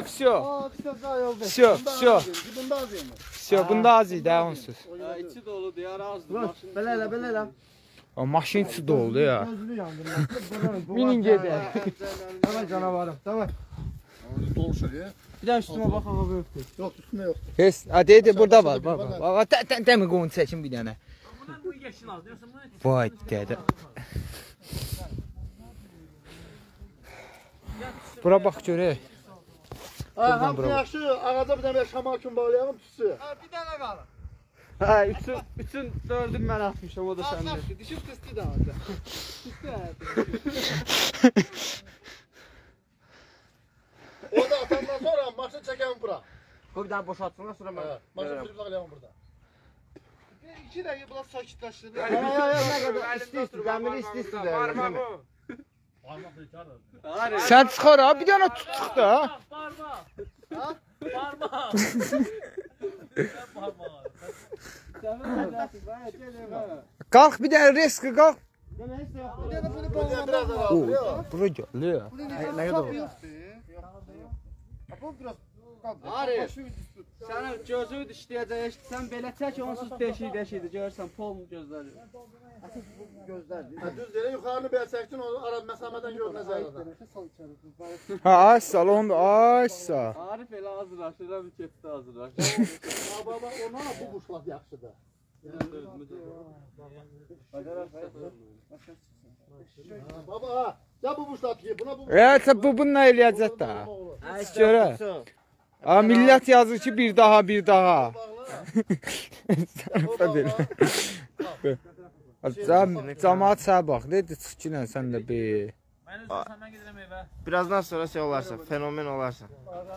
Все, bunda az idi, onsuz. İçi dolu deyər azdır. Belə elə. O maşın içi doldu ya. Gözlü yandım. Minin gedək. Tamam canavarım, tamam. Doluşur ya. Bir daha üstüme bak hava öptü. Yok üstünde yok. Heç, dedi burada var. Bak, dəmi qovun çəkin bir dənə. Bundan bu yeşil al. Deyirsən bunu Vay dədə. Bura bax görək. Hamısı yaxşı. Ağaca bir tane şamal üçün bağlayalım tütsü. Bir tane kalır. Ha, üçün dördün mən atmışam, o da səndə. Düşüp kıstı da vardı. Orada atandan sonra maşını çekelim bura. Koy bir daha boşaltsınlar sonra mən. Maşını bir bağlayalım burada. İki dakika biraz sakitleştirdi. Ya, ne kadar isti, demiri isti de. Parma bu. Sən çıxar ha, bir dənə tutduq da. Parma. Ha? Parma. Qalx bir dənə riski qalx. Bir tane bunu Biraz bağlamam daha lazım. alıyor. Bura gəldi ya. Ne kadar olur? Bu biraz Arif, sənin gözü işləyəcək, sən belə çək, onsuz deşik-deşikdir, görürsən, pol gözləri. Ha, düz yere yukarını bir çektin, o ara mesafeden gör nezareden. Ha, ay salon, ay sağ. Arif elə hazırlaşır, bir ketdi hazırlaşır. Baba ona bu kuşlar yaxşıdır. Baba ha, ya bu kuşlar ki buna bu. Evet, bu bununla eləyəcək da. Görə. Ha, millət yazır ki, bir daha. Camaat sənə bax, dedi çıx ki, sən də bir. Mən üzrsən, mən gedirəm evə. Birazdan sonra şey olarsan, fenomen olarsan.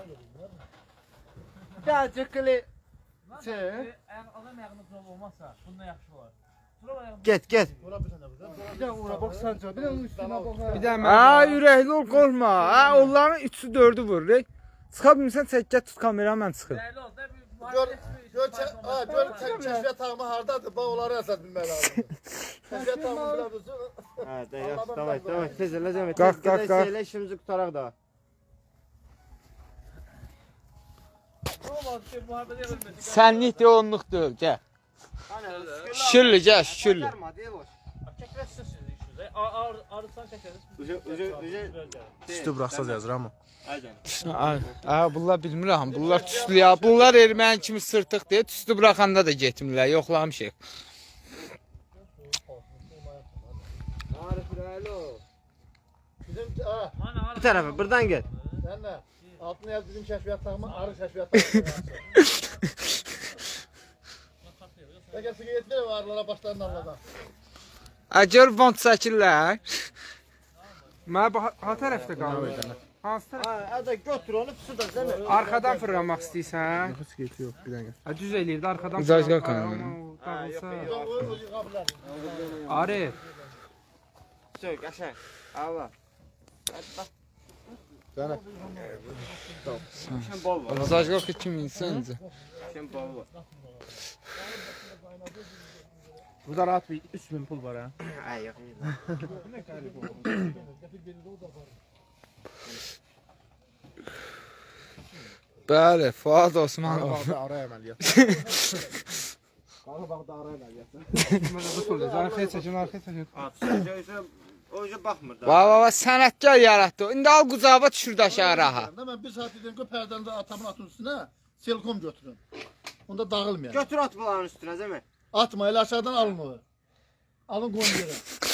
Gerçekli. Adam ayağını zor olmazsa, bundan yaxşı olar. Get. Bir de uğra bak sanca. Bir de onun üstüne bak. Bir dənə. Ha, ürəkli ol, qorxma. Ha, onların 3-ü 4-ü vur. Çıxa bilmirsən, çək tut kameranı, mən çıxım. Dəyərli ol, da bir Gör kəşfiyyat tağımı hardadır, bax onları əsas bilmək lazım. Kəşfiyyat tağımı biləbilirsin. Ha, yaxşı, davay, tez elə cəmət. Qalx. Elə işimizi qutaraq da. Sənlik de onluq deyil, gəl. Şükürlü, gəl, şükürlü. Arısan çəkəriz. Üstü buraxsaz yazır amma. Bunlar bilmirəm, bunlar tüslü ya. Bunlar erməni kimi sırtıq deyə tüslü buraxanda da getmirlər, yoxlamışıq. Arif Rəli o. Bizim, Bu tərəfə, buradan get. sən də altına yaz bizim kəşfiyyat tağımı, arı kəşfiyyat tağımı. Peki sigaret verir arılara başlarını anladan. Gör vant çəkirlər. Mənə bax, ha tərəfdə qalır. Hansı tərəf? Hə, götür onu, su da səni. Arxadan fırlamaq istəyirsən? Sigaret yox, bir dəqiqə. Düz eləyirdi, arxadan fırlamaq. Arif. Söy, qəşəng. Allah. Hadi bax. Sənə. Şən bol var. Zajqaq kim insanca. Şən bol var. Burada rahat bir 3000 pul var ha. Ay yox. Bəli, Fuad Osmanov. Ara əməliyyat. Qarabağda ara əməliyyat. Arxaya çəkin, arxaya çəkin. O yüzden bakmır da. Baba, sənətkar yaratdı. İndi al qucağıma düşür də aşağı raha. Ben bir saat dedim ki perdəni də atamın atın üstüne Selkom götürün. Onda dağılmayın. Götür at bulanın üstüne değil mi? Atma, elə aşağıdan alın onu. Alın koyun yere.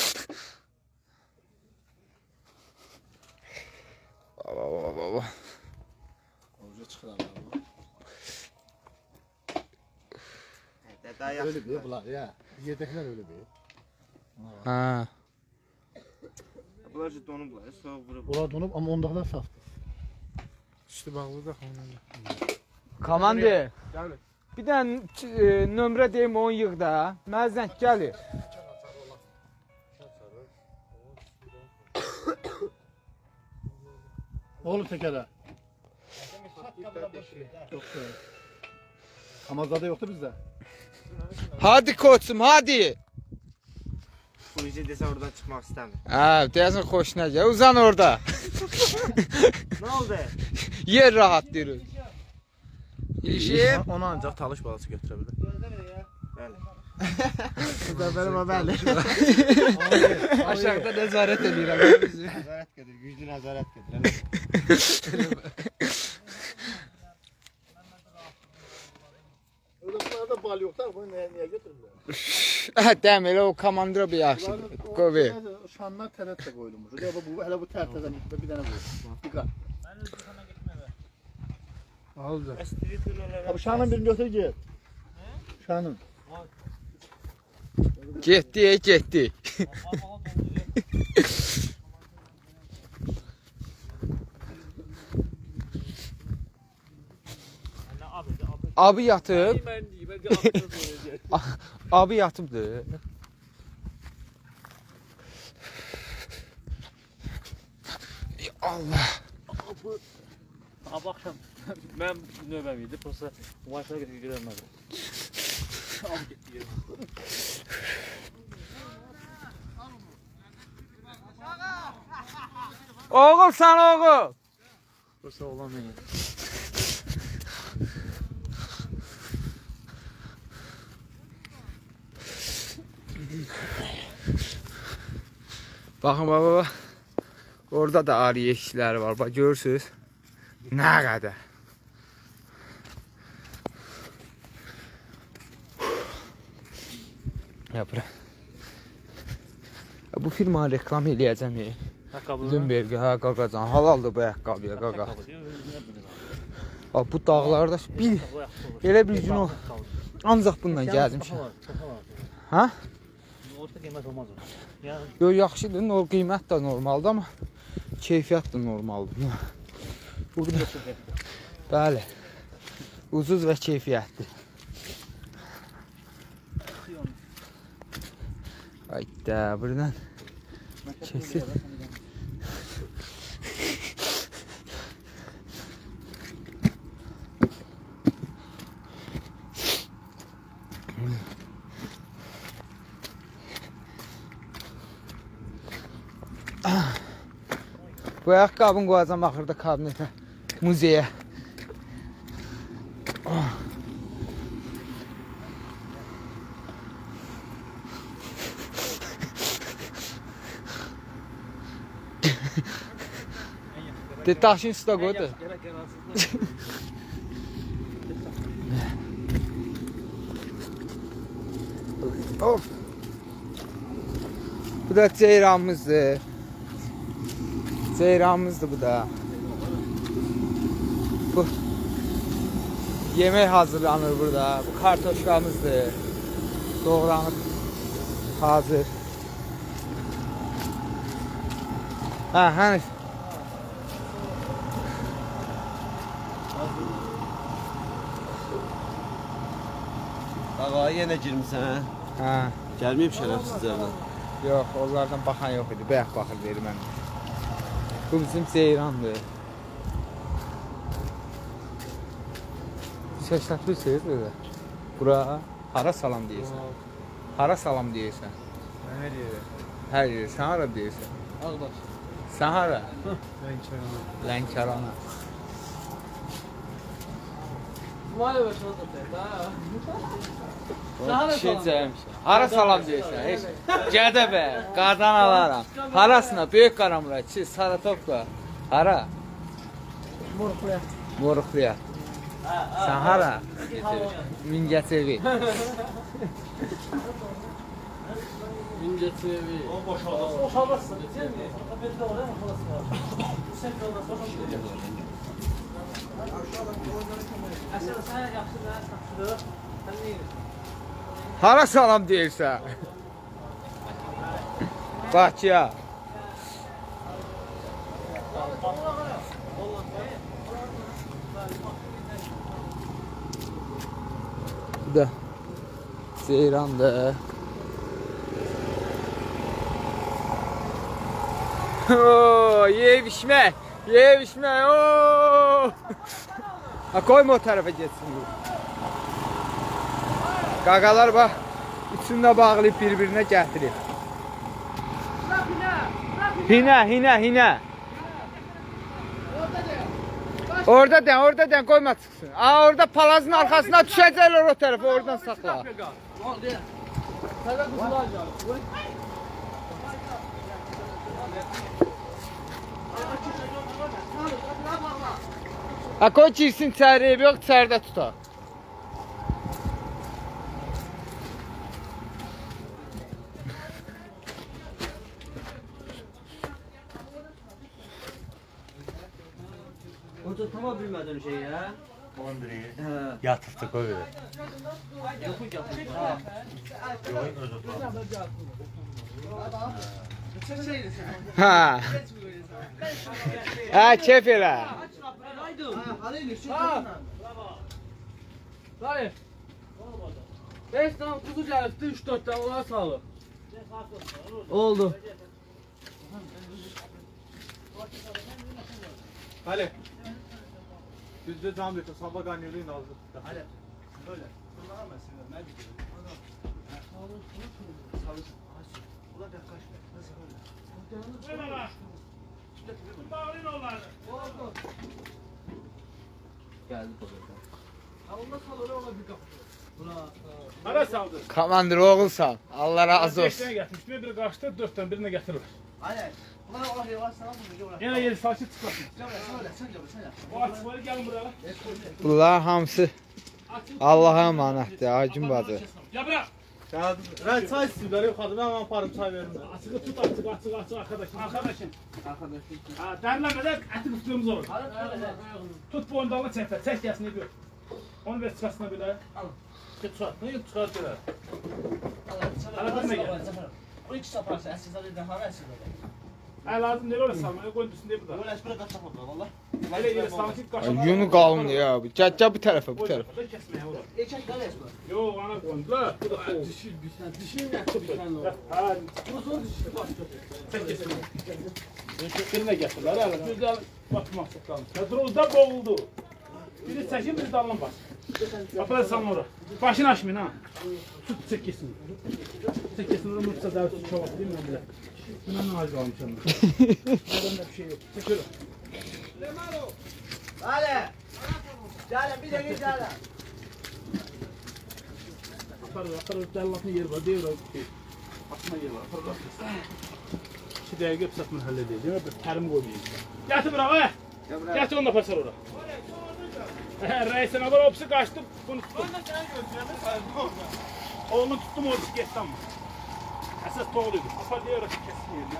Baba. Oruca çıxır abi. Daha yaxşı. Öyle bir bunlar ya. Yedekler öyle bir. Ha. Bunlar donublar, soğuk vurub. Bunlar donup ama ondaklar saftı. Üstü bağlı da xanım. Komandir. Bir dənə nömrə deyim onu yığ da. Mənə zəng gəlir. Oğlum tekere. Yoktu. Amazada yoktu bizde. Hadi koçum, hadi. Polisi dese oradan çıkmak istemiyor. Ha, deyəsən xoşuna gəl. Uzan orada. Ne oldu? Yer rahat deyir. İşim. Onu ancaq talış balası götürə bilər. Bəli. Bəli, bəli. Aşağıda nəzarət edirəm bizi. Nəzarət gedir, güclü nəzarət gedir. Öyle bunlarda bal yok da bunu niye götürürler? Dəm elə o komandıra bir yaxşıdır. Qoy. Şanlar tərət də qoyulmuş. Hələ bu tərtədən bir dənə qoyulmuş. Diqqət. Aldı. Abi şanın birini götür git. Şanın. Getdi. Abi yatıb. Abi yatıbdı. Allah. Abi akşam mən növbəm idi. Prosta Wi-Fi gətirib görmədim. Abi getdi. Oğul sən oğul. Prosta olan mənim. Baxın baba. Orada da arı yeşikləri var. Bax görürsüz. Nə qədər. Yapır. Bu firmanı reklam eləyəcəm. Zümberg, hə qaqacan. Halaldır bu ayaqqabıya qaqa. Bu dağlarda elə bir gün o. Ancaq bundan gəlmişəm. Hə? Orta qiymət olmaz o. Yox, yaxşıdır. Qiymət də normaldır, amma keyfiyyət də normaldır. Bəli. Ucuz və keyfiyyətli. Hayda, buradan kesin. Bu ayaqqabını qoyacam axırda kabinetə, muzeyə. Daşın üstə qoydu. Of. Bu da ceyranımızdır. Ceyranımızdır bu da. Bu yemək hazırlanır burada. Bu kartoşkamızdır. Doğranıb hazır. Hani. Ağa yenə girmisən, hə? Gəlməyib şərəfsizlərdən. Yox, onlardan baxan yox idi. Bayaq baxır deyir mən. Bu bizim ceyrandır. Səslətlirsiniz burada. Bura hara salam deyirsən? Hara salam deyirsən? Hər yeri. Hər yeri. Sən hara deyirsən? Ağdaş. Sən hara? Lənkərana. Lənkərana. Vay be şurada da. Hara salam deyirsən? Heç. Gədəbə, qadan alaram. Harasına? Böyük Qaramura, Çiz, Saratopda. Hara? Morxuya. Morxuya. Sən hara? Mingəçevi. Mingəçevi. O boşalır. Boşalırsın, değil mi? Ben de oraya boşalırsın. Sen de orada boşalırsın. Əsəl, sən yaxşı da, tapşırıq. Sən neyirik? Hara salam deyirsən? Bakıya. Bu da Ceyran'da. Yeyib içmək. Yeyib içmək. Koyma o tərəfə geçsin. Qaqalar bax, üçünü də bağlayıb bir-birinə gətirir. Hinə. Orada den, koyma çıxsın. Orada palazın arxasına düşəcəklər o tərəfə, oradan saxla. Koy girsin içəri, yox içəridə tutar. Orada tama bilmədin şey ya. Ondiri. Yatıbdı qoy ver. Yox, yatır. Yox, özü Hə, keyf elə. Dayı. 5 tane kuzu gəlibdi, 3-4 tane onlara sağlıq. Oldu. Hadi. Düzdür cam götür, sabah qanyoluyla aldı. Hadi. Böyle. Hara saldı? Komandır oğulsan, Allah razı olsun. 5 gətirmişdi, biri qaçdı, 4-dən birini gətirir. Hadi. Bunlar oraya var, sana bunu görək. Yenə yeri sakit çıxasın. Sen gel. O açıqları gəlin buraya. Bunlar hamısı Allah'a emanətdir, Hacım bacı. Gel bura. Ben çay istiyorum, yok adım, ben yaparım çay veririm. Açığı tut, açıq arkadaşın. Ha, dərləmədən əti qıftığımız olur. Tut bu ondalı çəklə, çək gəlsin, gör. Onu ver çıxasına belə. Al. Çıxart, ne çıxart belə. Hala bilmə gəl. O 2 saparsa, əsizlərdən hara əsizlərdən? Lazım deyil orası salmaya, qoyun düşsün deyə burada. Böyle əsbirə qaçaq oldu, valla. Elə yeri sakit qaşıma. Yunu qalın ya, gəl bu tərəfə, bu tərəfə. Burada kəsməyə olur. Eçək gəl əsbirə. Yox, ana qoyundular. Bu da xoğ. Dişin gətirsən o. Ha, Bu zor dişi başqa. çək kəsmə. Birinə gətirlər, hələ gözəl batmaq çox qalmış. Drozda boğuldu. Biri çəkin, biri dalına bas. Aparırsan ora. Başını açmayın ha. Tut çək kesin. Çək kesin, ora mırtsa daha çok oldu değil mi öyle? Bundan ne acı almışım. Neden bir şey yok. Çek öyle. Hadi. Gəlin, bir dəqiqə gəlin. Aparır, dəllatın yeri var, deyir o şey. Atma yeri var, aparır. 2 dəqiqə pısatını həll edəcək, bir tərim qoymayacaq. Gətir bura, ay! Gətir onu da aparsar ora. Reisin abar opsi kaçtı, bunu tuttum. Oğlunu tuttum, o geçti ama. Esas doğruydu. Apar diye orası kesin yerdi.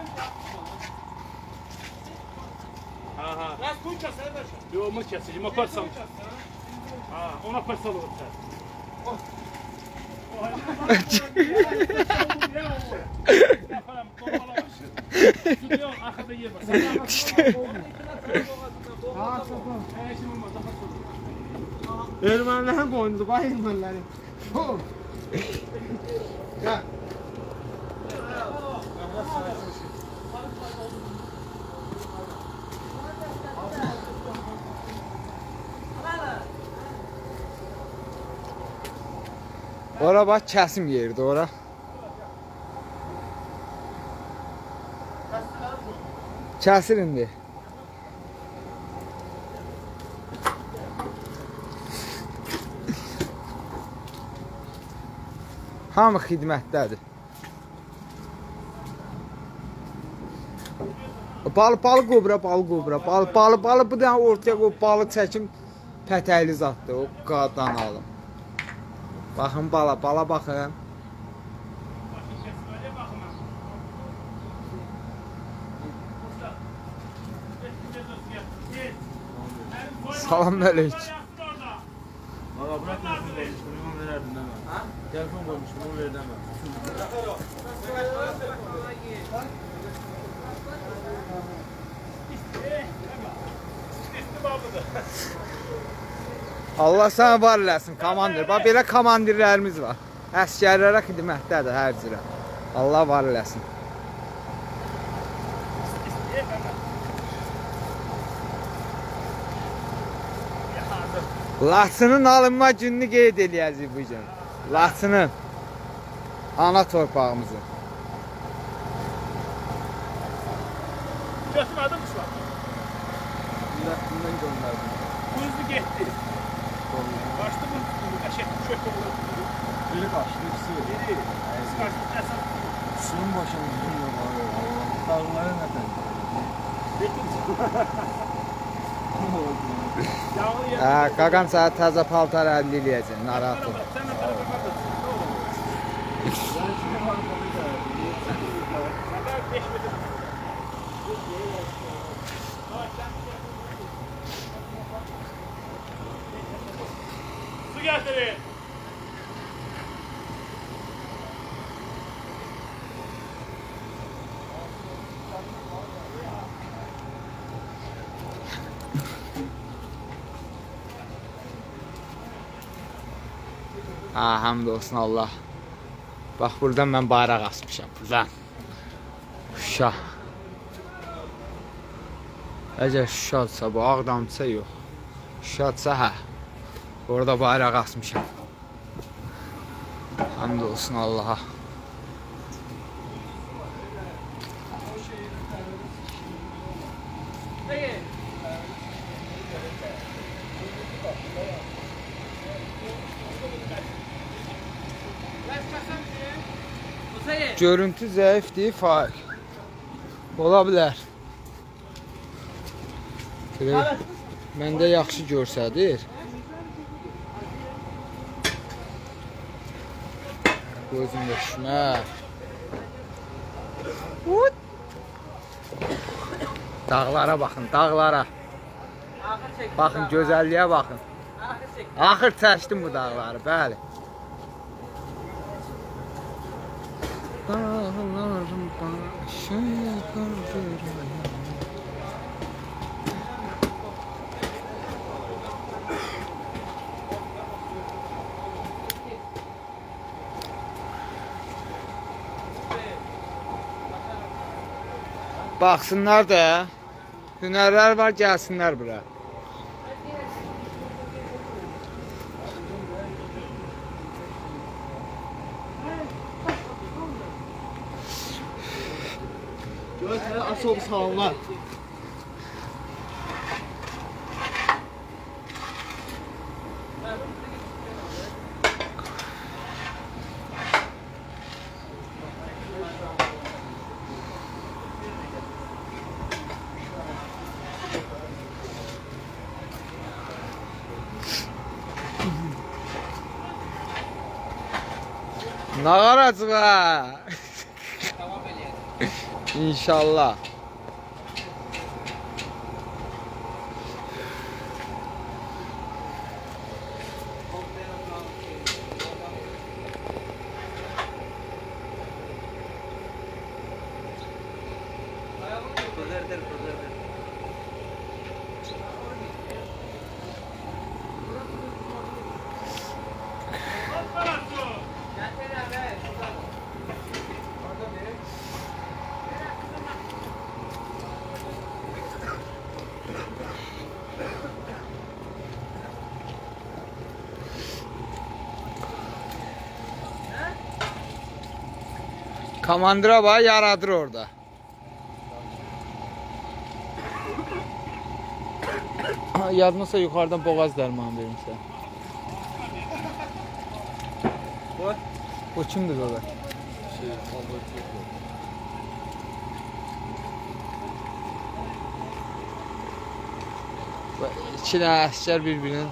Aha. Biraz kuyu keser ver. Yok, onu keseceğim, aparsam. Ha, onu aparsam olur sen. Tutuyor, arkada yer var. Ermənlərin qoyundu, bax ermənlərin. Gəl. Ora bax, kəsim yerdir ora. Kəsir indi. Hamı xidmətdədir. Balı qobra, balı bu da ortaya qoyub balı çəkim pətəkli zatdır, o qadan alım. Baxın bala baxın. Salam əleykum. Valla bırak telefon koymuş, bunu vererdin deme. Ha? Telefon koymuş, bunu ver deme. Allah sana var eləsin, komandir. Bax, belə komandirlərimiz var. Əskərlərə xidmətdədir hər cürə. Allah var eləsin. Laçının alınma gününü qeyd eləyəcək bu gün. Laçının. Ana torpağımızı. Götürmədin mi şuan? Ürətdindən göndərdim. Bu hızlı getdi. Qaçdı mı? Qəşək çök olur. Biri kaçtı, ikisi. Biri. Qaçdı, əsas. Suyun başını bilmiyor abi. Dağları neden? Qaqam sənə təzə paltar əlli eləyəcək, narahat ol. Su gətirin. Həmd olsun Allah. Bax, buradan mən bayraq asmışam. Buradan. Şuşa. Əgər Şuşadsa, bu Ağdamdırsa yox. Şuşadsa, hə. Orada bayraq asmışam. Həmd olsun Allaha. Görüntü zəifdir, faiq. Ola bilər. Məndə yaxşı görsədir. Gözümdə şuna. Dağlara baxın, dağlara. Baxın, gözəlliyə baxın. Axır çəkdim bu dağları, bəli. Dağlarım başına qaldırır. Baxsınlar da, hünərlər var, gəlsinlər bura. Gözlə, asıl sağlar. Nağaracığa. İnşallah. Komandıra bax, yaradır orada. Yadmasa yuxarıdan boğaz dərmanı verirsən. O kimdir o da? İki dənə əsgər bir-birinin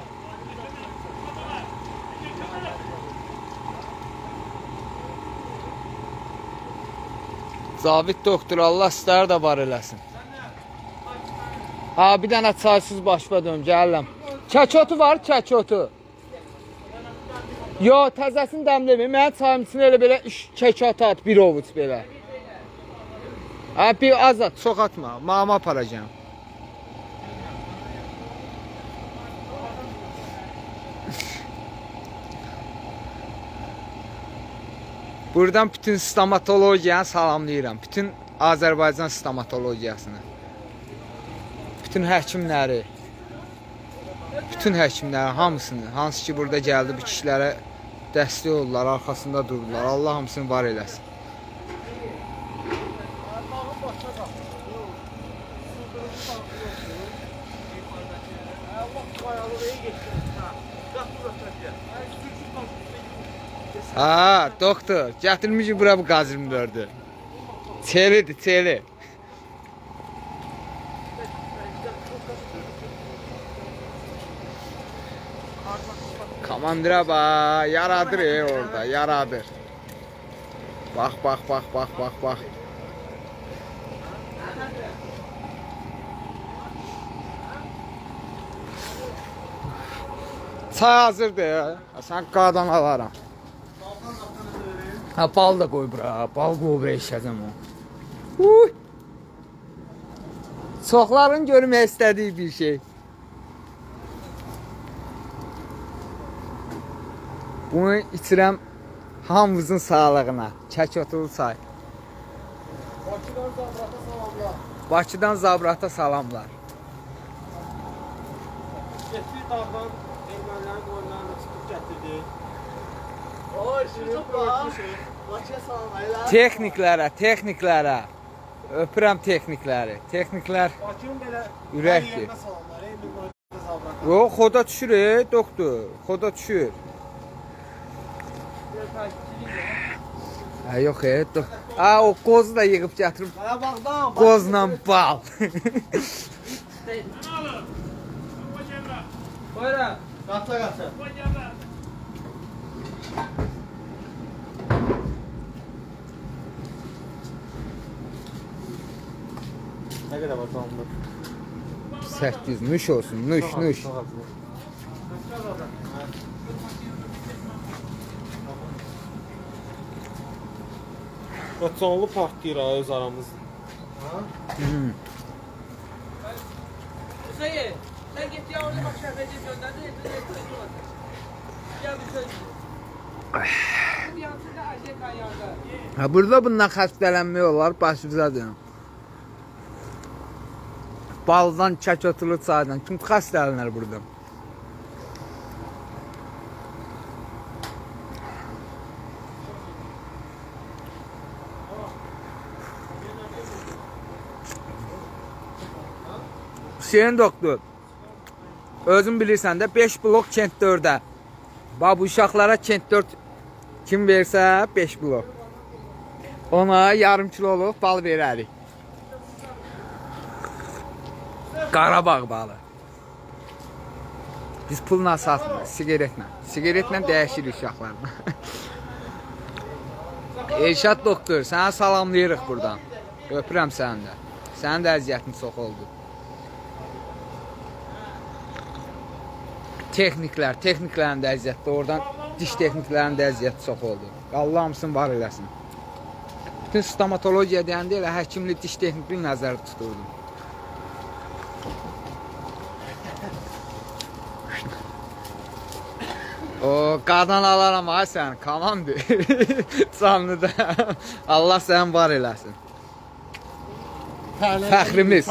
Zabit doktor, Allah istər də var eləsin. Ha, bir dənə çaysız başqa dönüm, gəlirəm. Çəkotu var, çəkotu. Yo, təzəsini dəmləməyim. Mənim çayım içində elə belə çəkotu at, bir ovuc belə. Ha, bir az at, çox atma. Mama aparacağım. Buradan bütün stomatologiyanı salamlayıram. Bütün Azərbaycan stomatologiyasını. Bütün həkimləri. Bütün həkimləri, hamısını. Hansı ki burada gəldi, bu kişilərə dəstək oldular, arxasında durdular. Allah hamısını var eləsin. Ha, doktor, gətirmişik bura bu qaz 24'ü. Çelidir, çeli. Komandıra bax, yaradır orada, yaradır. Bax, bax, bax, bax, bax, bax. Çay hazırdır ya. Sən qadan alaram. Ha, bal da qoy bura, bal qoy bura işəcəm o. Çoxların görmək istədiyi bir şey. Bunu içirəm hamımızın sağlığına. Çəkotulu çay. Bakıdan Zabrata salamlar. Bakıdan Zabrata salamlar. Getdik dağdan ermənilərin qoyunlarını çıxıb gətirdi. Oy, şunu bax. Bakıya salam. Texniklərə, texniklərə. Öpürəm texnikləri. Texniklər Bakının belə ürəkdir. salamlar. Ey bir Zabrata. Yox, xoda düşür doktor. Xoda düşür. Ha, yox doktor. Ha, o qozu da yığıb gətirib. Mənə baxdan. Qozla bal. Buyurun. Qatla. Nə qədər var tamamdır? 8 nuş olsun, nuş. Çoğunluq partlayır öz aramızda. Hüseyin, sen git ya orada bak şəhbəcə göndərdin, gəl bir söz. Bir yansıda Ayşe Kanyarda. Ha, burada bundan xəstələnmək olar, başımıza dönüm. Baldan, çəkotulu çaydan. Kim xəstələnər burada? Hüseyin doktor, özün bilirsən də 5 blok Kent 4'ə. Bax, bu uşaqlara Kent 4 kim versə 5 blok. Ona yarım kiloluq bal verərik. Qarabağ balı. Biz pulla satmırıq, sigaretlə. Sigaretlə dəyişir uşaqlarla. Elşad doktor, sənə salamlayırıq buradan. Öpürəm səni də. Sənin də əziyyətin çox oldu. Texniklərin də əziyyətli. Oradan diş texniklərin də əziyyəti çox oldu. Allah hamısını var eləsin. Bütün stomatologiya deyəndə elə həkimli, diş texnikli nəzərdə tuturdum. O, qadan alaram ay sən, kamandır. Canlıda. Allah sən var eləsin. Fəxrimiz.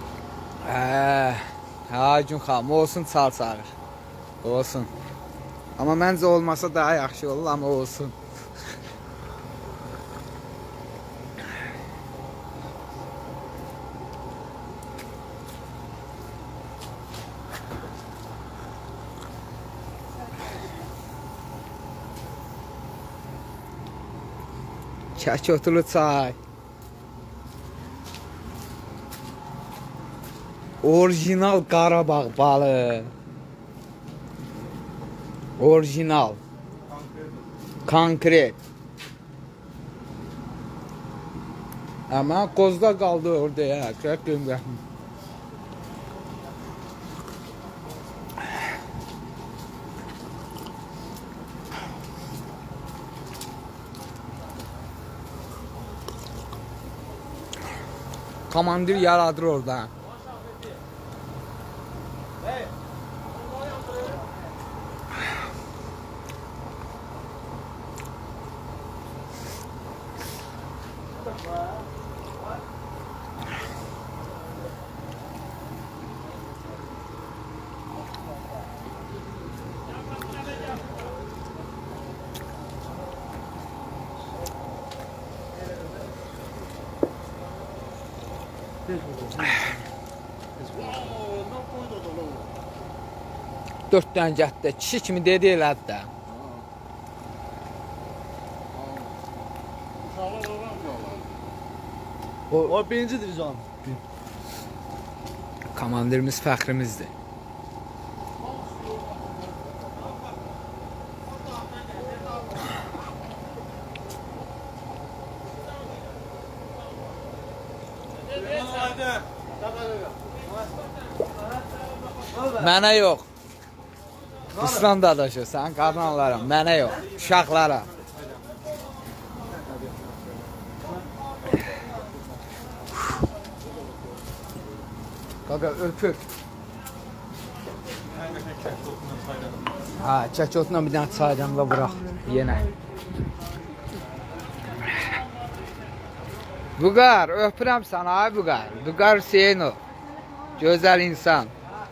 Ha, gün xanım, olsun çal çağır. Olsun. Amma məncə olmasa daha yaxşı olur, amma olsun. Çəkotulu çay. Orijinal Qarabağ balı. Orijinal. Konkret. Ama qozda qaldı orada ya. Köküm. Komandir yaradır orada. Dörtdən gətdə, kişi kimi dedi elədi də. O birincidir can. Komandirimiz fəxrimizdir. Mənə yox. İslam dadaşı, sən qarnanlara, mənə yox, uşaqlara. Qaqa, öpür. Ha, çəkotla bir dənə çaydan da bıraq, yenə. Vüqar, öpürəm sana, ay Vüqar. Vüqar Hüseynov, gözəl insan.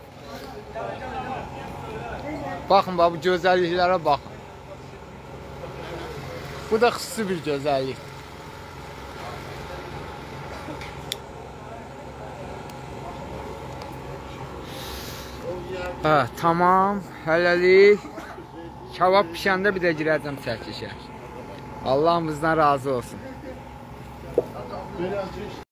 Baxın, bu gözəlliklərə baxın. Bu da xüsusi bir gözəllik. Tamam, hələlik. Kebab pişəndə bir də girəcəm çəkişə. Allahımızdan razı olsun.